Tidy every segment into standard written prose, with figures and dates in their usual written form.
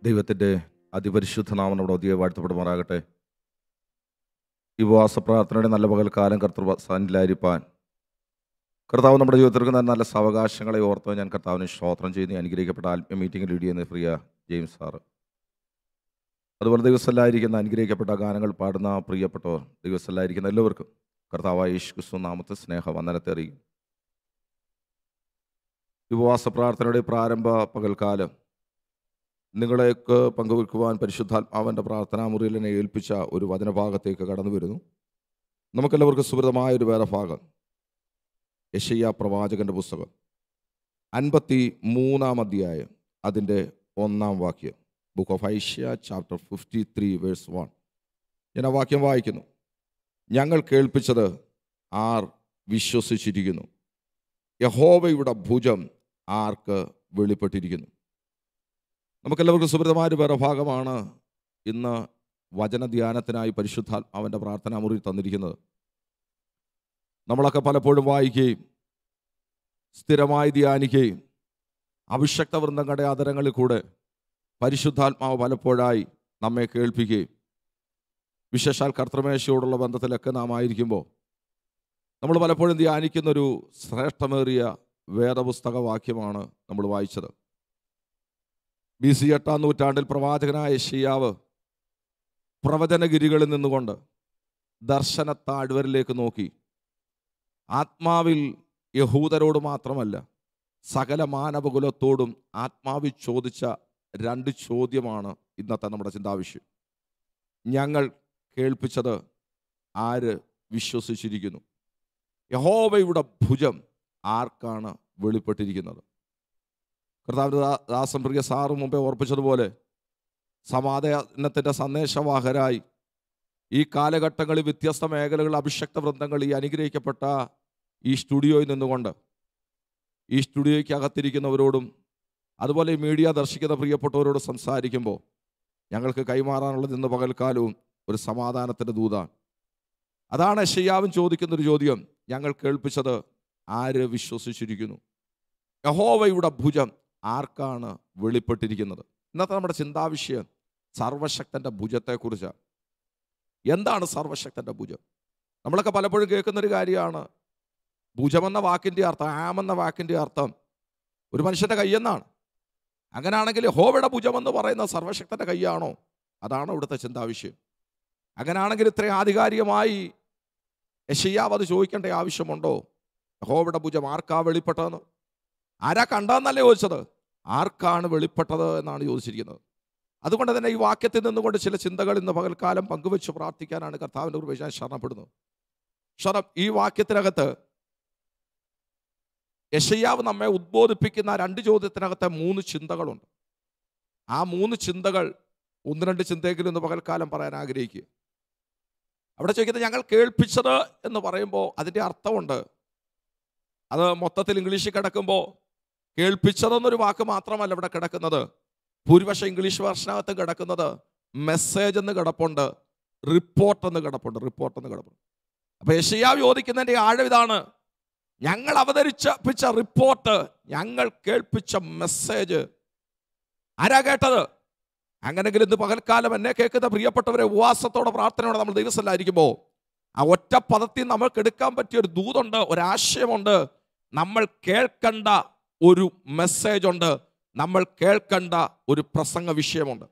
ദൈവത്തിൻ്റെ അതിപരിശുദ്ധ നാമം നമ്മുടെ ഒതിയെ വാഴ്ത്തപ്പെടുമാറാകട്ടെ. ഈ ഉപവാസ പ്രാർത്ഥനയുടെ നല്ല പകൽക്കാലം കർത്തൃസന്നിധിയിലായിരിക്കാൻ കർത്താവ് നമ്മുടെ ജീവിതത്തിൽ നല്ല സാവകാശങ്ങളെ ഓർത്ത് ഞാൻ കർത്താവിനെ സ്തോത്രം ചെയ്യുന്ന അനുഗ്രഹിക്കപ്പെട്ട ആത്മീയ മീറ്റിംഗ് ലീഡ് ചെയ്യുന്ന പ്രിയ ജെയിംസ് സാറ്, അതുപോലെ ദിവസമല്ലായിരിക്കുന്ന അനുഗ്രഹിക്കപ്പെട്ട ഗാനങ്ങൾ പാടുന്ന പ്രിയപ്പെട്ടവർ, ദിവസമല്ലായിരിക്കുന്ന എല്ലാവർക്കും കർത്താവായ യേശു ക്രിസ്തു നാമത്തെ സ്നേഹവന്ദനത്തെ അറിയിക്കും. ഉപവാസ പ്രാർത്ഥനയുടെ പ്രാരംഭ പകൽക്കാലം നിങ്ങളെയൊക്കെ പങ്കുവെക്കുവാൻ പരിശുദ്ധാത്മാവിൻ്റെ പ്രാർത്ഥനാ മുറിയിൽ എന്നെ ഏൽപ്പിച്ച ഒരു വചനഭാഗത്തേക്ക് കടന്നു വരുന്നു. നമുക്കെല്ലാവർക്കും സുഹൃതമായൊരു വേറെ ഭാഗം, യെശയ്യാ പ്രവാചകൻ്റെ പുസ്തകം 53-ാം അധ്യായം അതിൻ്റെ 1-ാം വാക്യം. Book of Isaiah chapter 53 verse 1. ഞാൻ ആ വാക്യം വായിക്കുന്നു. ഞങ്ങൾ കേൾപ്പിച്ചത് ആർ വിശ്വസിച്ചിരിക്കുന്നു? യഹോവയുടെ ഭുജം ആർക്ക് വെളിപ്പെട്ടിരിക്കുന്നു? നമുക്കെല്ലാവർക്കും സുഹൃതമായൊരു വേറെ ഭാഗമാണ് ഇന്ന് വചനധ്യാനത്തിനായി പരിശുദ്ധാത്മാവിൻ്റെ പ്രാർത്ഥനാ മുറി തന്നിരിക്കുന്നത്. നമ്മളൊക്കെ പലപ്പോഴും വായിക്കുകയും സ്ഥിരമായി ധ്യാനിക്കുകയും അഭിഷക്ത വൃന്ദങ്ങളുടെ ആദരങ്ങളിൽ കൂടെ പരിശുദ്ധാത്മാവ് പലപ്പോഴായി നമ്മെ കേൾപ്പിക്കുകയും വിശേഷാൽ കർത്തൃമേശയോടുള്ള ബന്ധത്തിലൊക്കെ നാം ആയിരിക്കുമ്പോൾ നമ്മൾ പലപ്പോഴും ധ്യാനിക്കുന്നൊരു ശ്രേഷ്ഠമേറിയ വേദപുസ്തക വാക്യമാണ് നമ്മൾ വായിച്ചത്. BC 8-ാം നൂറ്റാണ്ടിൽ പ്രവാചകനായ യെശയ്യാവ് പ്രവചനഗിരികളിൽ നിന്നുകൊണ്ട് ദർശന താഴ്വരയിലേക്ക് നോക്കി ആത്മാവിൽ യഹൂദരോട് മാത്രമല്ല സകല മാനവകുലത്തോടും ആത്മാവിൽ ചോദിച്ച 2 ചോദ്യമാണ് ഇന്നത്തെ നമ്മുടെ ചിന്താവിഷയം. ഞങ്ങൾ കേൾപ്പിച്ചത് ആര് വിശ്വസിച്ചിരിക്കുന്നു? യഹോവയുടെ ഭുജം ആർക്കാണ് വെളിപ്പെട്ടിരിക്കുന്നത്? കർത്താവിൻ്റെ ദാസൻ പ്രിയ സാറ് മുമ്പേ ഓർപ്പിച്ചതുപോലെ സമാധാനത്തിൻ്റെ സന്ദേശവാഹരായി ഈ കാലഘട്ടങ്ങളിൽ വ്യത്യസ്ത മേഖലകളിൽ അഭിഷക്ത വൃന്ദങ്ങൾ ഈ അനുഗ്രഹിക്കപ്പെട്ട ഈ സ്റ്റുഡിയോയിൽ നിന്നുകൊണ്ട് ഈ സ്റ്റുഡിയോയ്ക്ക് അകത്തിരിക്കുന്നവരോടും അതുപോലെ ഈ മീഡിയ ദർശിക്കുന്ന പ്രിയപ്പെട്ടവരോട് സംസാരിക്കുമ്പോൾ ഞങ്ങൾക്ക് കൈമാറാനുള്ളത് ഇന്ന് പകൽക്കാലവും ഒരു സമാധാനത്തിൻ്റെ ദൂതാണ്. അതാണ് യെശയ്യാവും ചോദിക്കുന്നൊരു ചോദ്യം. ഞങ്ങൾ കേൾപ്പിച്ചത് ആര് വിശ്വസിച്ചിരിക്കുന്നു? യഹോവയുടെ ഭുജം ആർക്കാണ് വെളിപ്പെട്ടിരിക്കുന്നത്? ഇന്നത്തെ നമ്മുടെ ചിന്താവിഷയം സർവശക്തൻ്റെ ഭുജത്തെക്കുറിച്ചാണ്. എന്താണ് സർവശക്തൻ്റെ ഭുജം? നമ്മളൊക്കെ പലപ്പോഴും കേൾക്കുന്നൊരു കാര്യമാണ് ഭുജമെന്ന വാക്കിൻ്റെ അർത്ഥം, ആമെന്ന വാക്കിൻ്റെ അർത്ഥം ഒരു മനുഷ്യൻ്റെ കൈയെന്നാണ്. അങ്ങനെയാണെങ്കിൽ യഹോവയുടെ ഭുജമെന്ന് പറയുന്ന സർവശക്തൻ്റെ കൈയാണോ? അതാണ് ഇവിടുത്തെ ചിന്താവിഷയം. അങ്ങനെയാണെങ്കിൽ ഇത്രയും ആധികാരികമായി യെശയ്യാവ് അത് ചോദിക്കേണ്ട ആവശ്യമുണ്ടോ? യഹോവയുടെ ഭുജം ആർക്കാ വെളിപ്പെട്ടതെന്ന്? ആരാ കണ്ടതെന്നല്ലേ ചോദിച്ചത്, ആർക്കാണ് വെളിപ്പെട്ടത് എന്നാണ് ചോദിച്ചിരിക്കുന്നത്. അതുകൊണ്ട് തന്നെ ഈ വാക്യത്തിൽ നിന്നുകൊണ്ട് ചില ചിന്തകൾ ഇന്ന് പകൽക്കാലം പങ്കുവെച്ച് പ്രാർത്ഥിക്കാനാണ് കർത്താവിൻ്റെ കൃപയിൽ ഞാൻ ശരണപ്പെടുന്നത്. ഈ വാക്യത്തിനകത്ത് യെശയ്യാവ് നമ്മെ ഉദ്ബോധിപ്പിക്കുന്ന 2 ചോദ്യത്തിനകത്തെ 3 ചിന്തകളുണ്ട്. ആ 3 ചിന്തകൾ 1-2 ചിന്തയെങ്കിലും ഇന്ന് പകൽക്കാലം പറയാൻ ആഗ്രഹിക്കുക. അവിടെ ചോദിക്കുന്നത് ഞങ്ങൾ കേൾപ്പിച്ചത് എന്ന് പറയുമ്പോൾ അതിൻ്റെ അർത്ഥമുണ്ട്. അത് മൊത്തത്തിൽ ഇംഗ്ലീഷിൽ കിടക്കുമ്പോൾ കേൾപ്പിച്ചതെന്നൊരു വാക്ക് മാത്രമല്ല ഇവിടെ കിടക്കുന്നത്. ഭൂരിപക്ഷം ഇംഗ്ലീഷ് വേർഷനകത്ത് കിടക്കുന്നത് മെസ്സേജ് എന്ന് കിടപ്പുണ്ട്, റിപ്പോർട്ട് എന്ന് കിടപ്പുണ്ട്. അപ്പോൾ യെശയ്യാവ് ചോദിക്കുന്നതിൻ്റെ ആഴം ഇതാണ്. ഞങ്ങൾ അവതരിപ്പിച്ച റിപ്പോർട്ട്, ഞങ്ങൾ കേൾപ്പിച്ച മെസ്സേജ് ആരാ കേട്ടത്? അങ്ങനെങ്കിലും ഇന്ന് പകൽക്കാലം എന്നെ കേൾക്കുന്ന പ്രിയപ്പെട്ടവരെ, ഉപവാസത്തോടെ പ്രാർത്ഥനയോടെ നമ്മൾ ദിവസമല്ലായിരിക്കുമ്പോൾ ആ ഒറ്റ പദത്തിൽ നമ്മൾക്ക് എടുക്കാൻ പറ്റിയ ഒരു ദൂതുണ്ട്, ഒരാശയമുണ്ട്. നമ്മൾ കേൾക്കേണ്ട ഒരു മെസ്സേജ് ഉണ്ട്, നമ്മൾ കേൾക്കേണ്ട ഒരു പ്രസംഗ വിഷയമുണ്ട്.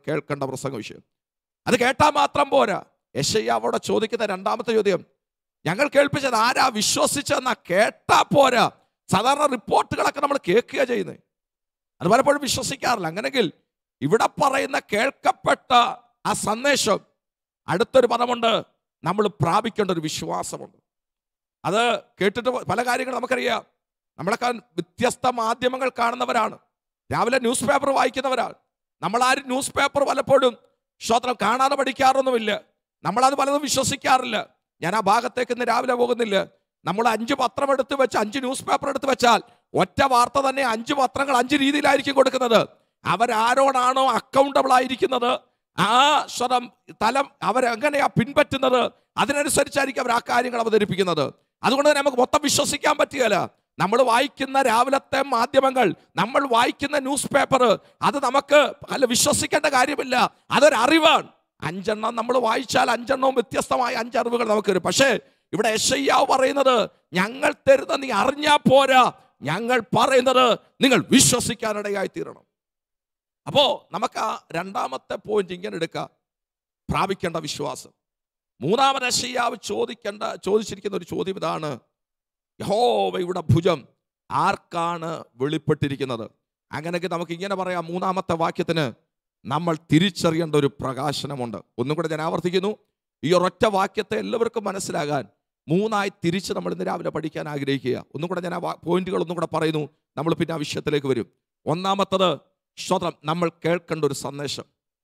അത് കേട്ടാൽ മാത്രം പോരാ. യെശയ്യാവ് അവിടെ ചോദിക്കുന്ന 2-ാമത്തെ ചോദ്യം, ഞങ്ങൾ കേൾപ്പിച്ചത് ആരാ വിശ്വസിച്ചെന്നാ? കേട്ടാ പോരാ. സാധാരണ റിപ്പോർട്ടുകളൊക്കെ നമ്മൾ കേൾക്കുക ചെയ്യുന്നത്, അത് പലപ്പോഴും വിശ്വസിക്കാറില്ല. അങ്ങനെങ്കിൽ ഇവിടെ പറയുന്ന കേൾക്കപ്പെട്ട ആ സന്ദേശം, അടുത്തൊരു പദമുണ്ട്, നമ്മൾ പ്രാപിക്കേണ്ട ഒരു വിശ്വാസമുണ്ട്. അത് കേട്ടിട്ട് പല കാര്യങ്ങൾ നമുക്കറിയാം. നമ്മളൊക്കെ വ്യത്യസ്ത മാധ്യമങ്ങൾ കാണുന്നവരാണ്, രാവിലെ ന്യൂസ് പേപ്പർ വായിക്കുന്നവരാണ്. നമ്മളാരും ന്യൂസ് പേപ്പർ പലപ്പോഴും കാണാതെ പഠിക്കാറൊന്നുമില്ല. നമ്മളത് പലതും വിശ്വസിക്കാറില്ല. ഞാൻ ആ ഭാഗത്തേക്ക് ഇന്ന് രാവിലെ പോകുന്നില്ല. നമ്മൾ 5 പത്രം എടുത്ത് വെച്ച് 5 ന്യൂസ് പേപ്പർ എടുത്ത് വെച്ചാൽ ഒറ്റ വാർത്ത തന്നെ 5 പത്രങ്ങൾ 5 രീതിയിലായിരിക്കും കൊടുക്കുന്നത്. അവരാരോടാണോ അക്കൗണ്ടബിൾ ആയിരിക്കുന്നത്, ആ തലം അവരെങ്ങനെയാ പിൻപറ്റുന്നത്, അതിനനുസരിച്ചായിരിക്കും അവർ ആ കാര്യങ്ങൾ അവതരിപ്പിക്കുന്നത്. അതുകൊണ്ട് തന്നെ നമുക്ക് മൊത്തം വിശ്വസിക്കാൻ പറ്റുകയില്ല. നമ്മൾ വായിക്കുന്ന രാവിലത്തെ മാധ്യമങ്ങൾ, നമ്മൾ വായിക്കുന്ന ന്യൂസ് പേപ്പർ, അത് നമുക്ക് വിശ്വസിക്കേണ്ട കാര്യമില്ല, അതൊരറിവാണ്. 5 എണ്ണം നമ്മൾ വായിച്ചാൽ 5 എണ്ണവും വ്യത്യസ്തമായ 5 അറിവുകൾ നമുക്ക് വരും. പക്ഷേ ഇവിടെ യെശയ്യാവ് പറയുന്നത്, ഞങ്ങൾ തരുന്ന നീ അറിഞ്ഞാൽ പോരാ, ഞങ്ങൾ പറയുന്നത് നിങ്ങൾ വിശ്വസിക്കാനിടയായി തീരണം. അപ്പോ നമുക്ക് ആ രണ്ടാമത്തെ പോയിന്റ് ഇങ്ങനെ എടുക്കാം, പ്രാപിക്കേണ്ട വിശ്വാസം. മൂന്നാമത് യെശയ്യാവ് ചോദിച്ചിരിക്കുന്ന ഒരു ചോദ്യം ഇതാണ്, യഹോവയുടെ ഭുജം ആർക്കാണ് വെളിപ്പെട്ടിരിക്കുന്നത്? അങ്ങനെയൊക്കെ നമുക്ക് ഇങ്ങനെ പറയാം, മൂന്നാമത്തെ വാക്യത്തിന് നമ്മൾ തിരിച്ചറിയേണ്ട ഒരു പ്രകാശനമുണ്ട്. ഒന്നും കൂടെ ഞാൻ ആവർത്തിക്കുന്നു, ഈ ഒരൊറ്റ വാക്യത്തെ എല്ലാവർക്കും മനസ്സിലാകാൻ 3ആയി തിരിച്ച് നമ്മൾ ഇന്ന് രാവിലെ പഠിക്കാൻ ആഗ്രഹിക്കുക. ഒന്നും കൂടെ ഞാൻ ആ പോയിന്റുകൾ ഒന്നും കൂടെ പറയുന്നു, നമ്മൾ പിന്നെ ആ വിഷയത്തിലേക്ക് വരും. ഒന്നാമത്തത്, സ്തോത്രം, നമ്മൾ കേൾക്കേണ്ട ഒരു സന്ദേശം.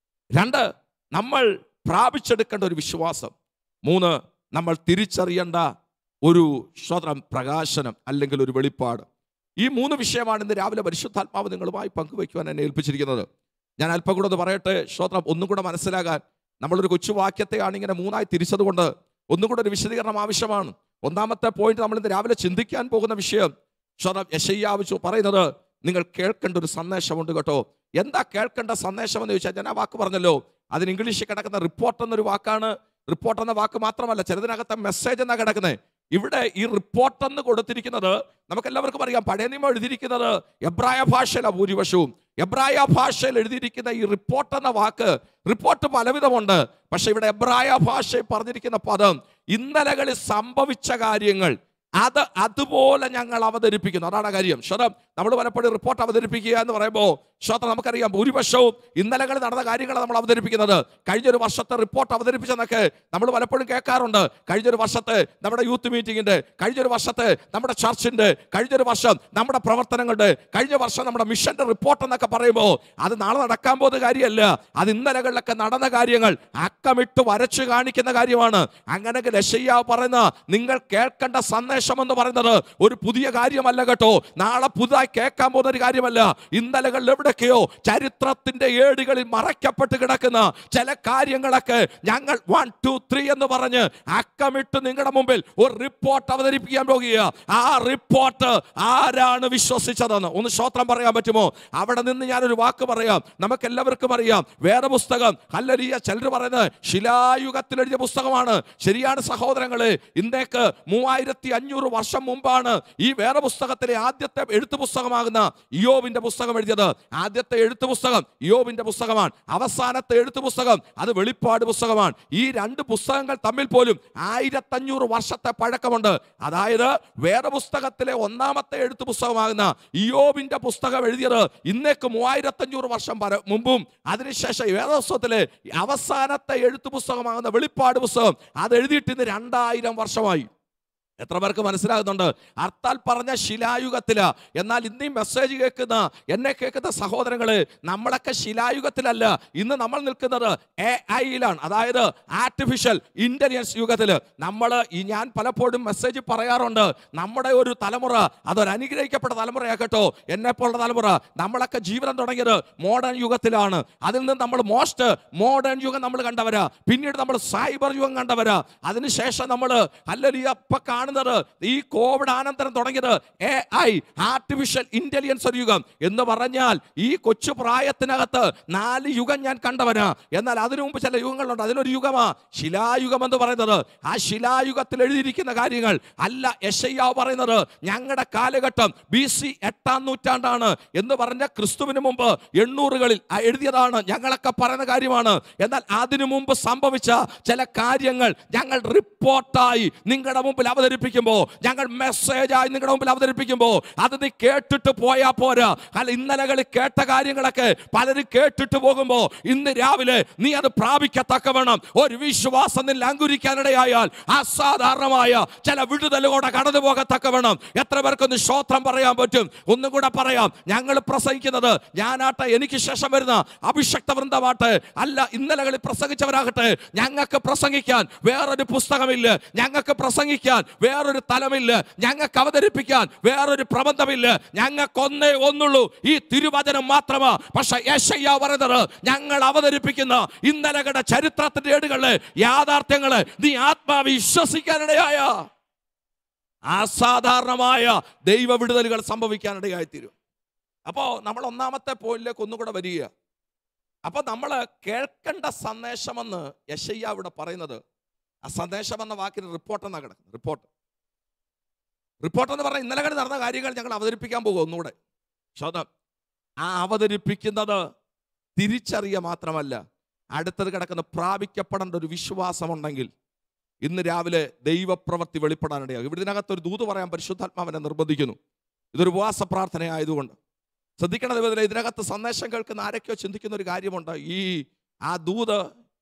2, നമ്മൾ പ്രാപിച്ചെടുക്കേണ്ട ഒരു വിശ്വാസം. 3, നമ്മൾ തിരിച്ചറിയേണ്ട ഒരു സ്തോത്രം പ്രകാശനം അല്ലെങ്കിൽ ഒരു വെളിപ്പാട്. ഈ 3 വിഷയമാണ് ഇന്ന് രാവിലെ പരിശുദ്ധാത്മാവ് നിങ്ങളുമായി പങ്കുവയ്ക്കുവാൻ എന്നെ ഏൽപ്പിച്ചിരിക്കുന്നത്. ഞാൻ അല്പം കൂടെ ഒന്ന് പറയട്ടെ, സ്തോത്രം, ഒന്നും കൂടെ മനസ്സിലാകാൻ. നമ്മളൊരു കൊച്ചു വാക്യത്തെയാണ് ഇങ്ങനെ 3ആയി തിരിച്ചതുകൊണ്ട് ഒന്നും കൂടെ ഒരു വിശദീകരണം ആവശ്യമാണ്. ഒന്നാമത്തെ പോയിന്റ് നമ്മൾ ഇന്ന് രാവിലെ ചിന്തിക്കാൻ പോകുന്ന വിഷയം, സ്തോത്രം, യെശയ്യാവ് പറയുന്നത്, നിങ്ങൾ കേൾക്കേണ്ട ഒരു സന്ദേശമുണ്ട് കേട്ടോ. എന്താ കേൾക്കേണ്ട സന്ദേശം എന്ന് ചോദിച്ചാൽ, ഞാൻ ആ വാക്ക് പറഞ്ഞല്ലോ, അതിന് ഇംഗ്ലീഷിൽ കിടക്കുന്ന റിപ്പോർട്ട് എന്നൊരു വാക്കാണ്. റിപ്പോർട്ട് എന്ന വാക്ക് മാത്രമല്ല, ചിലതിനകത്തെ മെസ്സേജ് എന്നാ കിടക്കുന്നത്. ഇവിടെ ഈ റിപ്പോർട്ട് എന്ന് കൊടുത്തിരിക്കുന്നത് നമുക്ക് എല്ലാവർക്കും അറിയാം, പഴയ നിയമം എഴുതിയിരിക്കുന്നത് എബ്രായ ഭാഷയിലാണ് ഭൂരിപക്ഷവും. എബ്രായ ഭാഷയിൽ എഴുതിയിരിക്കുന്ന ഈ റിപ്പോർട്ട് എന്ന വാക്ക്, റിപ്പോർട്ട് പലവിധമുണ്ട്. പക്ഷെ ഇവിടെ എബ്രായ ഭാഷയിൽ പറഞ്ഞിരിക്കുന്ന പദം, ഇന്നലകളിൽ സംഭവിച്ച കാര്യങ്ങൾ അത് അതുപോലെ ഞങ്ങൾ അവതരിപ്പിക്കുന്നു. അതാണ് കാര്യം. ശ്രോതം, നമ്മൾ പലപ്പോഴും റിപ്പോർട്ട് അവതരിപ്പിക്കുക എന്ന് പറയുമ്പോൾ ശ്രോതം നമുക്കറിയാം, ഭൂരിപക്ഷവും ഇന്നലകളിൽ നടന്ന കാര്യങ്ങൾ നമ്മൾ അവതരിപ്പിക്കുന്നത്. കഴിഞ്ഞൊരു വർഷത്തെ റിപ്പോർട്ട് അവതരിപ്പിച്ചെന്നൊക്കെ നമ്മൾ പലപ്പോഴും കേൾക്കാറുണ്ട്. കഴിഞ്ഞൊരു വർഷത്തെ നമ്മുടെ യൂത്ത് മീറ്റിങ്ങിന്റെ, കഴിഞ്ഞൊരു വർഷത്തെ നമ്മുടെ ചർച്ചിന്റെ, കഴിഞ്ഞൊരു വർഷം നമ്മുടെ പ്രവർത്തനങ്ങളുടെ, കഴിഞ്ഞ വർഷം നമ്മുടെ മിഷന്റെ റിപ്പോർട്ട് എന്നൊക്കെ പറയുമ്പോൾ അത് നാളെ നടക്കാൻ പോകുന്ന കാര്യമല്ല. അത് ഇന്നലകളിലൊക്കെ നടന്ന കാര്യങ്ങൾ അക്കമിട്ട് വരച്ചു കാണിക്കുന്ന കാര്യമാണ്. അങ്ങനെയെങ്കിൽ യെശയ്യാവ് പറയുന്ന നിങ്ങൾ കേൾക്കേണ്ട സന്ദേശം എന്ന് പറയുന്നത് ഒരു പുതിയ കാര്യമല്ല കേട്ടോ. നാളെ പുതുതായി കേൾക്കാൻ പോകുന്ന ഒരു കാര്യമല്ല. ഇന്നലകളിൽ എവിടെയൊക്കെയോ ചരിത്രത്തിന്റെ ഏടുകളിൽ മറയ്ക്കപ്പെട്ട് കിടക്കുന്ന ചില കാര്യങ്ങളൊക്കെ ഞങ്ങൾ 1, 2, 3 എന്ന് പറഞ്ഞ് അക്കമിട്ട് നിങ്ങളുടെ മുമ്പിൽ ഒരു റിപ്പോർട്ട് അവതരിപ്പിക്കാൻ പോകുക. ആ റിപ്പോർട്ട് ആരാണ് വിശ്വസിച്ചതെന്ന് ഒന്ന് സ്തോത്രം പറയാൻ പറ്റുമോ? അവിടെ നിന്ന് ഞാനൊരു വാക്ക് പറയാം. നമുക്ക് എല്ലാവർക്കും അറിയാം, വേദപുസ്തകം ഹല്ലേലൂയ, ചിലർ പറയുന്നത് ശിലായുഗത്തിൽ എഴുതിയ പുസ്തകമാണ്. ശരിയാണ് സഹോദരങ്ങളെ, ഇന്നേക്ക് 3500 വർഷം മുമ്പാണ് ഈ വേദപുസ്തകത്തിലെ ആദ്യത്തെ എഴുത്തു പുസ്തകമാകുന്ന ഇയ്യോബിന്റെ പുസ്തകം എഴുതിയത്. ആദ്യത്തെ എഴുത്തു പുസ്തകം ഇയ്യോബിന്റെ പുസ്തകമാണ്. അവസാനത്തെ എഴുത്തു പുസ്തകം അത് വെളിപ്പാട് പുസ്തകമാണ്. ഈ 2 പുസ്തകങ്ങൾ തമ്മിൽ പോലും 1500 വർഷത്തെ പഴക്കമുണ്ട്. അതായത് വേദപുസ്തകത്തിലെ ഒന്നാമത്തെ എഴുത്തു പുസ്തകമാകുന്ന ഇയ്യോബിന്റെ പുസ്തകം എഴുതിയത് ഇന്നേക്ക് 3500 വർഷം മുമ്പും, അതിനുശേഷം വേദപുസ്തകത്തിലെ അവസാനത്തെ എഴുത്തു പുസ്തകമാകുന്ന വെളിപ്പാട് പുസ്തകം അത് എഴുതിയിട്ട് ഇന്ന് 2000 വർഷമായി. എത്ര പേർക്ക് മനസ്സിലാകുന്നുണ്ട്? അർത്ഥാൽ പറഞ്ഞ ശിലായുഗത്തില. എന്നാൽ ഇന്നീ മെസ്സേജ് കേൾക്കുന്ന, എന്നെ കേൾക്കുന്ന സഹോദരങ്ങളെ, നമ്മളൊക്കെ ശിലായുഗത്തിലല്ല. ഇന്ന് നമ്മൾ നിൽക്കുന്നത് AI-യിലാണ്, അതായത് ആർട്ടിഫിഷ്യൽ ഇന്റലിജൻസ് യുഗത്തിൽ. ഞാൻ പലപ്പോഴും മെസ്സേജ് പറയാറുണ്ട്, നമ്മുടെ ഒരു തലമുറ അതൊരു അനുഗ്രഹിക്കപ്പെട്ട തലമുറയാക്കട്ടോ. എന്നെപ്പോലുള്ള തലമുറ നമ്മളൊക്കെ ജീവിതം തുടങ്ങിയത് മോഡേൺ യുഗത്തിലാണ്. അതിൽ നിന്ന് നമ്മൾ മോസ്റ്റ് മോഡേൺ യുഗം നമ്മൾ കണ്ടവരാ. പിന്നീട് നമ്മൾ സൈബർ യുഗം കണ്ടവരാ. അതിനുശേഷം നമ്മൾ കാണുന്നത് ഈ കോവിഡ് അനന്തരം തുടങ്ങിയത് AI, ആർട്ടിഫിഷ്യൽ ഇന്റലിജൻസ് യുഗം എന്ന് പറഞ്ഞാൽ ഈ കൊച്ചു പ്രായത്തിനകത്ത് 4 യുഗം ഞാൻ കണ്ടവനാ. എന്നാൽ അതിനു മുമ്പ് ചില യുഗങ്ങളുണ്ട്. അതിനൊരു യുഗമാ ശിലായുഗം എന്ന് പറയുന്നത്. ആ ശിലായുഗത്തിൽ എഴുതിയിരിക്കുന്ന കാര്യങ്ങൾ അല്ല യെശയ്യാവ് പറയുന്നത്. ഞങ്ങളുടെ കാലഘട്ടം BC 8-ാം നൂറ്റാണ്ടാണ് എന്ന് പറഞ്ഞ ക്രിസ്തുവിന് മുമ്പ് 800-കളിൽ എഴുതിയതാണ്. ഞങ്ങളൊക്കെ പറയുന്ന കാര്യമാണ്. എന്നാൽ അതിനു മുമ്പ് സംഭവിച്ച ചില കാര്യങ്ങൾ ഞങ്ങൾ റിപ്പോർട്ടായി നിങ്ങളുടെ മുമ്പിൽ അവതരിപ്പിക്കുമ്പോൾ, ഞങ്ങൾ മെസ്സേജായി നിങ്ങളുടെ മുമ്പിൽ അവതരിപ്പിക്കുമ്പോൾ അത് നീ കേട്ടിട്ട് പോയാ പോരാ. അല്ല, ഇന്നലകളിൽ കേട്ട കാര്യങ്ങളൊക്കെ പലരും കേട്ടിട്ട് പോകുമ്പോൾ ഇന്ന് രാവിലെ നീ അത് പ്രാപിക്കത്തക്കവണ്ണം ഒരു വിശ്വാസം നിന്നിൽ അങ്കുരിക്കാനിടയായാൽ അസാധാരണമായ ചില വിടുതലുകൂടെ കടന്നു പോകത്തക്കവണ്ണം എത്ര പേർക്കൊന്ന് സ്തോത്രം പറയാൻ പറ്റും? ഒന്നും കൂടെ പറയാം. ഞങ്ങൾ പ്രസംഗിക്കുന്നത്, ഞാനാട്ടെ, എനിക്ക് ശേഷം വരുന്ന അഭിഷക്ത വൃന്ദമാട്ടെ, അല്ല ഇന്നലകളിൽ പ്രസംഗിച്ചവരാകട്ടെ, ഞങ്ങൾക്ക് പ്രസംഗിക്കാൻ വേറൊരു പുസ്തകമില്ല, ഞങ്ങൾക്ക് പ്രസംഗിക്കാൻ വേറൊരു തലമില്ല, ഞങ്ങൾക്ക് അവതരിപ്പിക്കാൻ വേറൊരു പ്രബന്ധമില്ല. ഞങ്ങൾക്ക് ഒന്നുള്ളൂ, ഈ തിരുവചനം മാത്രമാ. പക്ഷെ യെശയ്യാവ് പറയുന്നത്, ഞങ്ങൾ അവതരിപ്പിക്കുന്ന ഇന്നലകളുടെ ചരിത്രത്തിന്റെ ഏടുകളിലെ യാഥാർത്ഥ്യങ്ങളെ നീ ആത്മാവിശ്വസിക്കാനിടയായ അസാധാരണമായ ദൈവ വിടുതലുകൾ സംഭവിക്കാനിടയായിത്തീരും. അപ്പോൾ നമ്മൾ ഒന്നാമത്തെ പോയിന്റിലേക്ക് ഒന്നുകൂടെ വരിക. അപ്പോൾ നമ്മൾ കേൾക്കേണ്ട സന്ദേശമെന്ന് യെശയ്യാ ഇവിടെ പറയുന്നത്, ആ സന്ദേശം എന്ന വാക്കിന് റിപ്പോർട്ട് എന്നാണ് കിടക്കുന്നത്. റിപ്പോർട്ട് എന്ന് പറഞ്ഞാൽ ഇന്നലെ നടന്ന കാര്യങ്ങൾ ഞങ്ങൾ അവതരിപ്പിക്കാൻ പോകും ഒന്നുകൂടെ. ശ്രോതം, ആ അവതരിപ്പിക്കുന്നത് തിരിച്ചറിയുക മാത്രമല്ല, അടുത്തത് കിടക്കുന്ന പ്രാപിക്കപ്പെടേണ്ട ഒരു വിശ്വാസമുണ്ടെങ്കിൽ ഇന്ന് രാവിലെ ദൈവപ്രവൃത്തി വെളിപ്പെടാനിടയാകും. ഇവിടെ ഇതിനകത്തൊരു ദൂത് പറയാൻ പരിശുദ്ധാത്മാവിനെ നിർബന്ധിക്കുന്നു. ഇതൊരു ഉപവാസ പ്രാർത്ഥന ആയതുകൊണ്ട് ശ്രദ്ധിക്കണം. ഇതിനകത്ത് സന്ദേശം കേൾക്കുന്ന ആരൊക്കെയോ ചിന്തിക്കുന്ന ഒരു കാര്യമുണ്ട്. ആ ദൂത്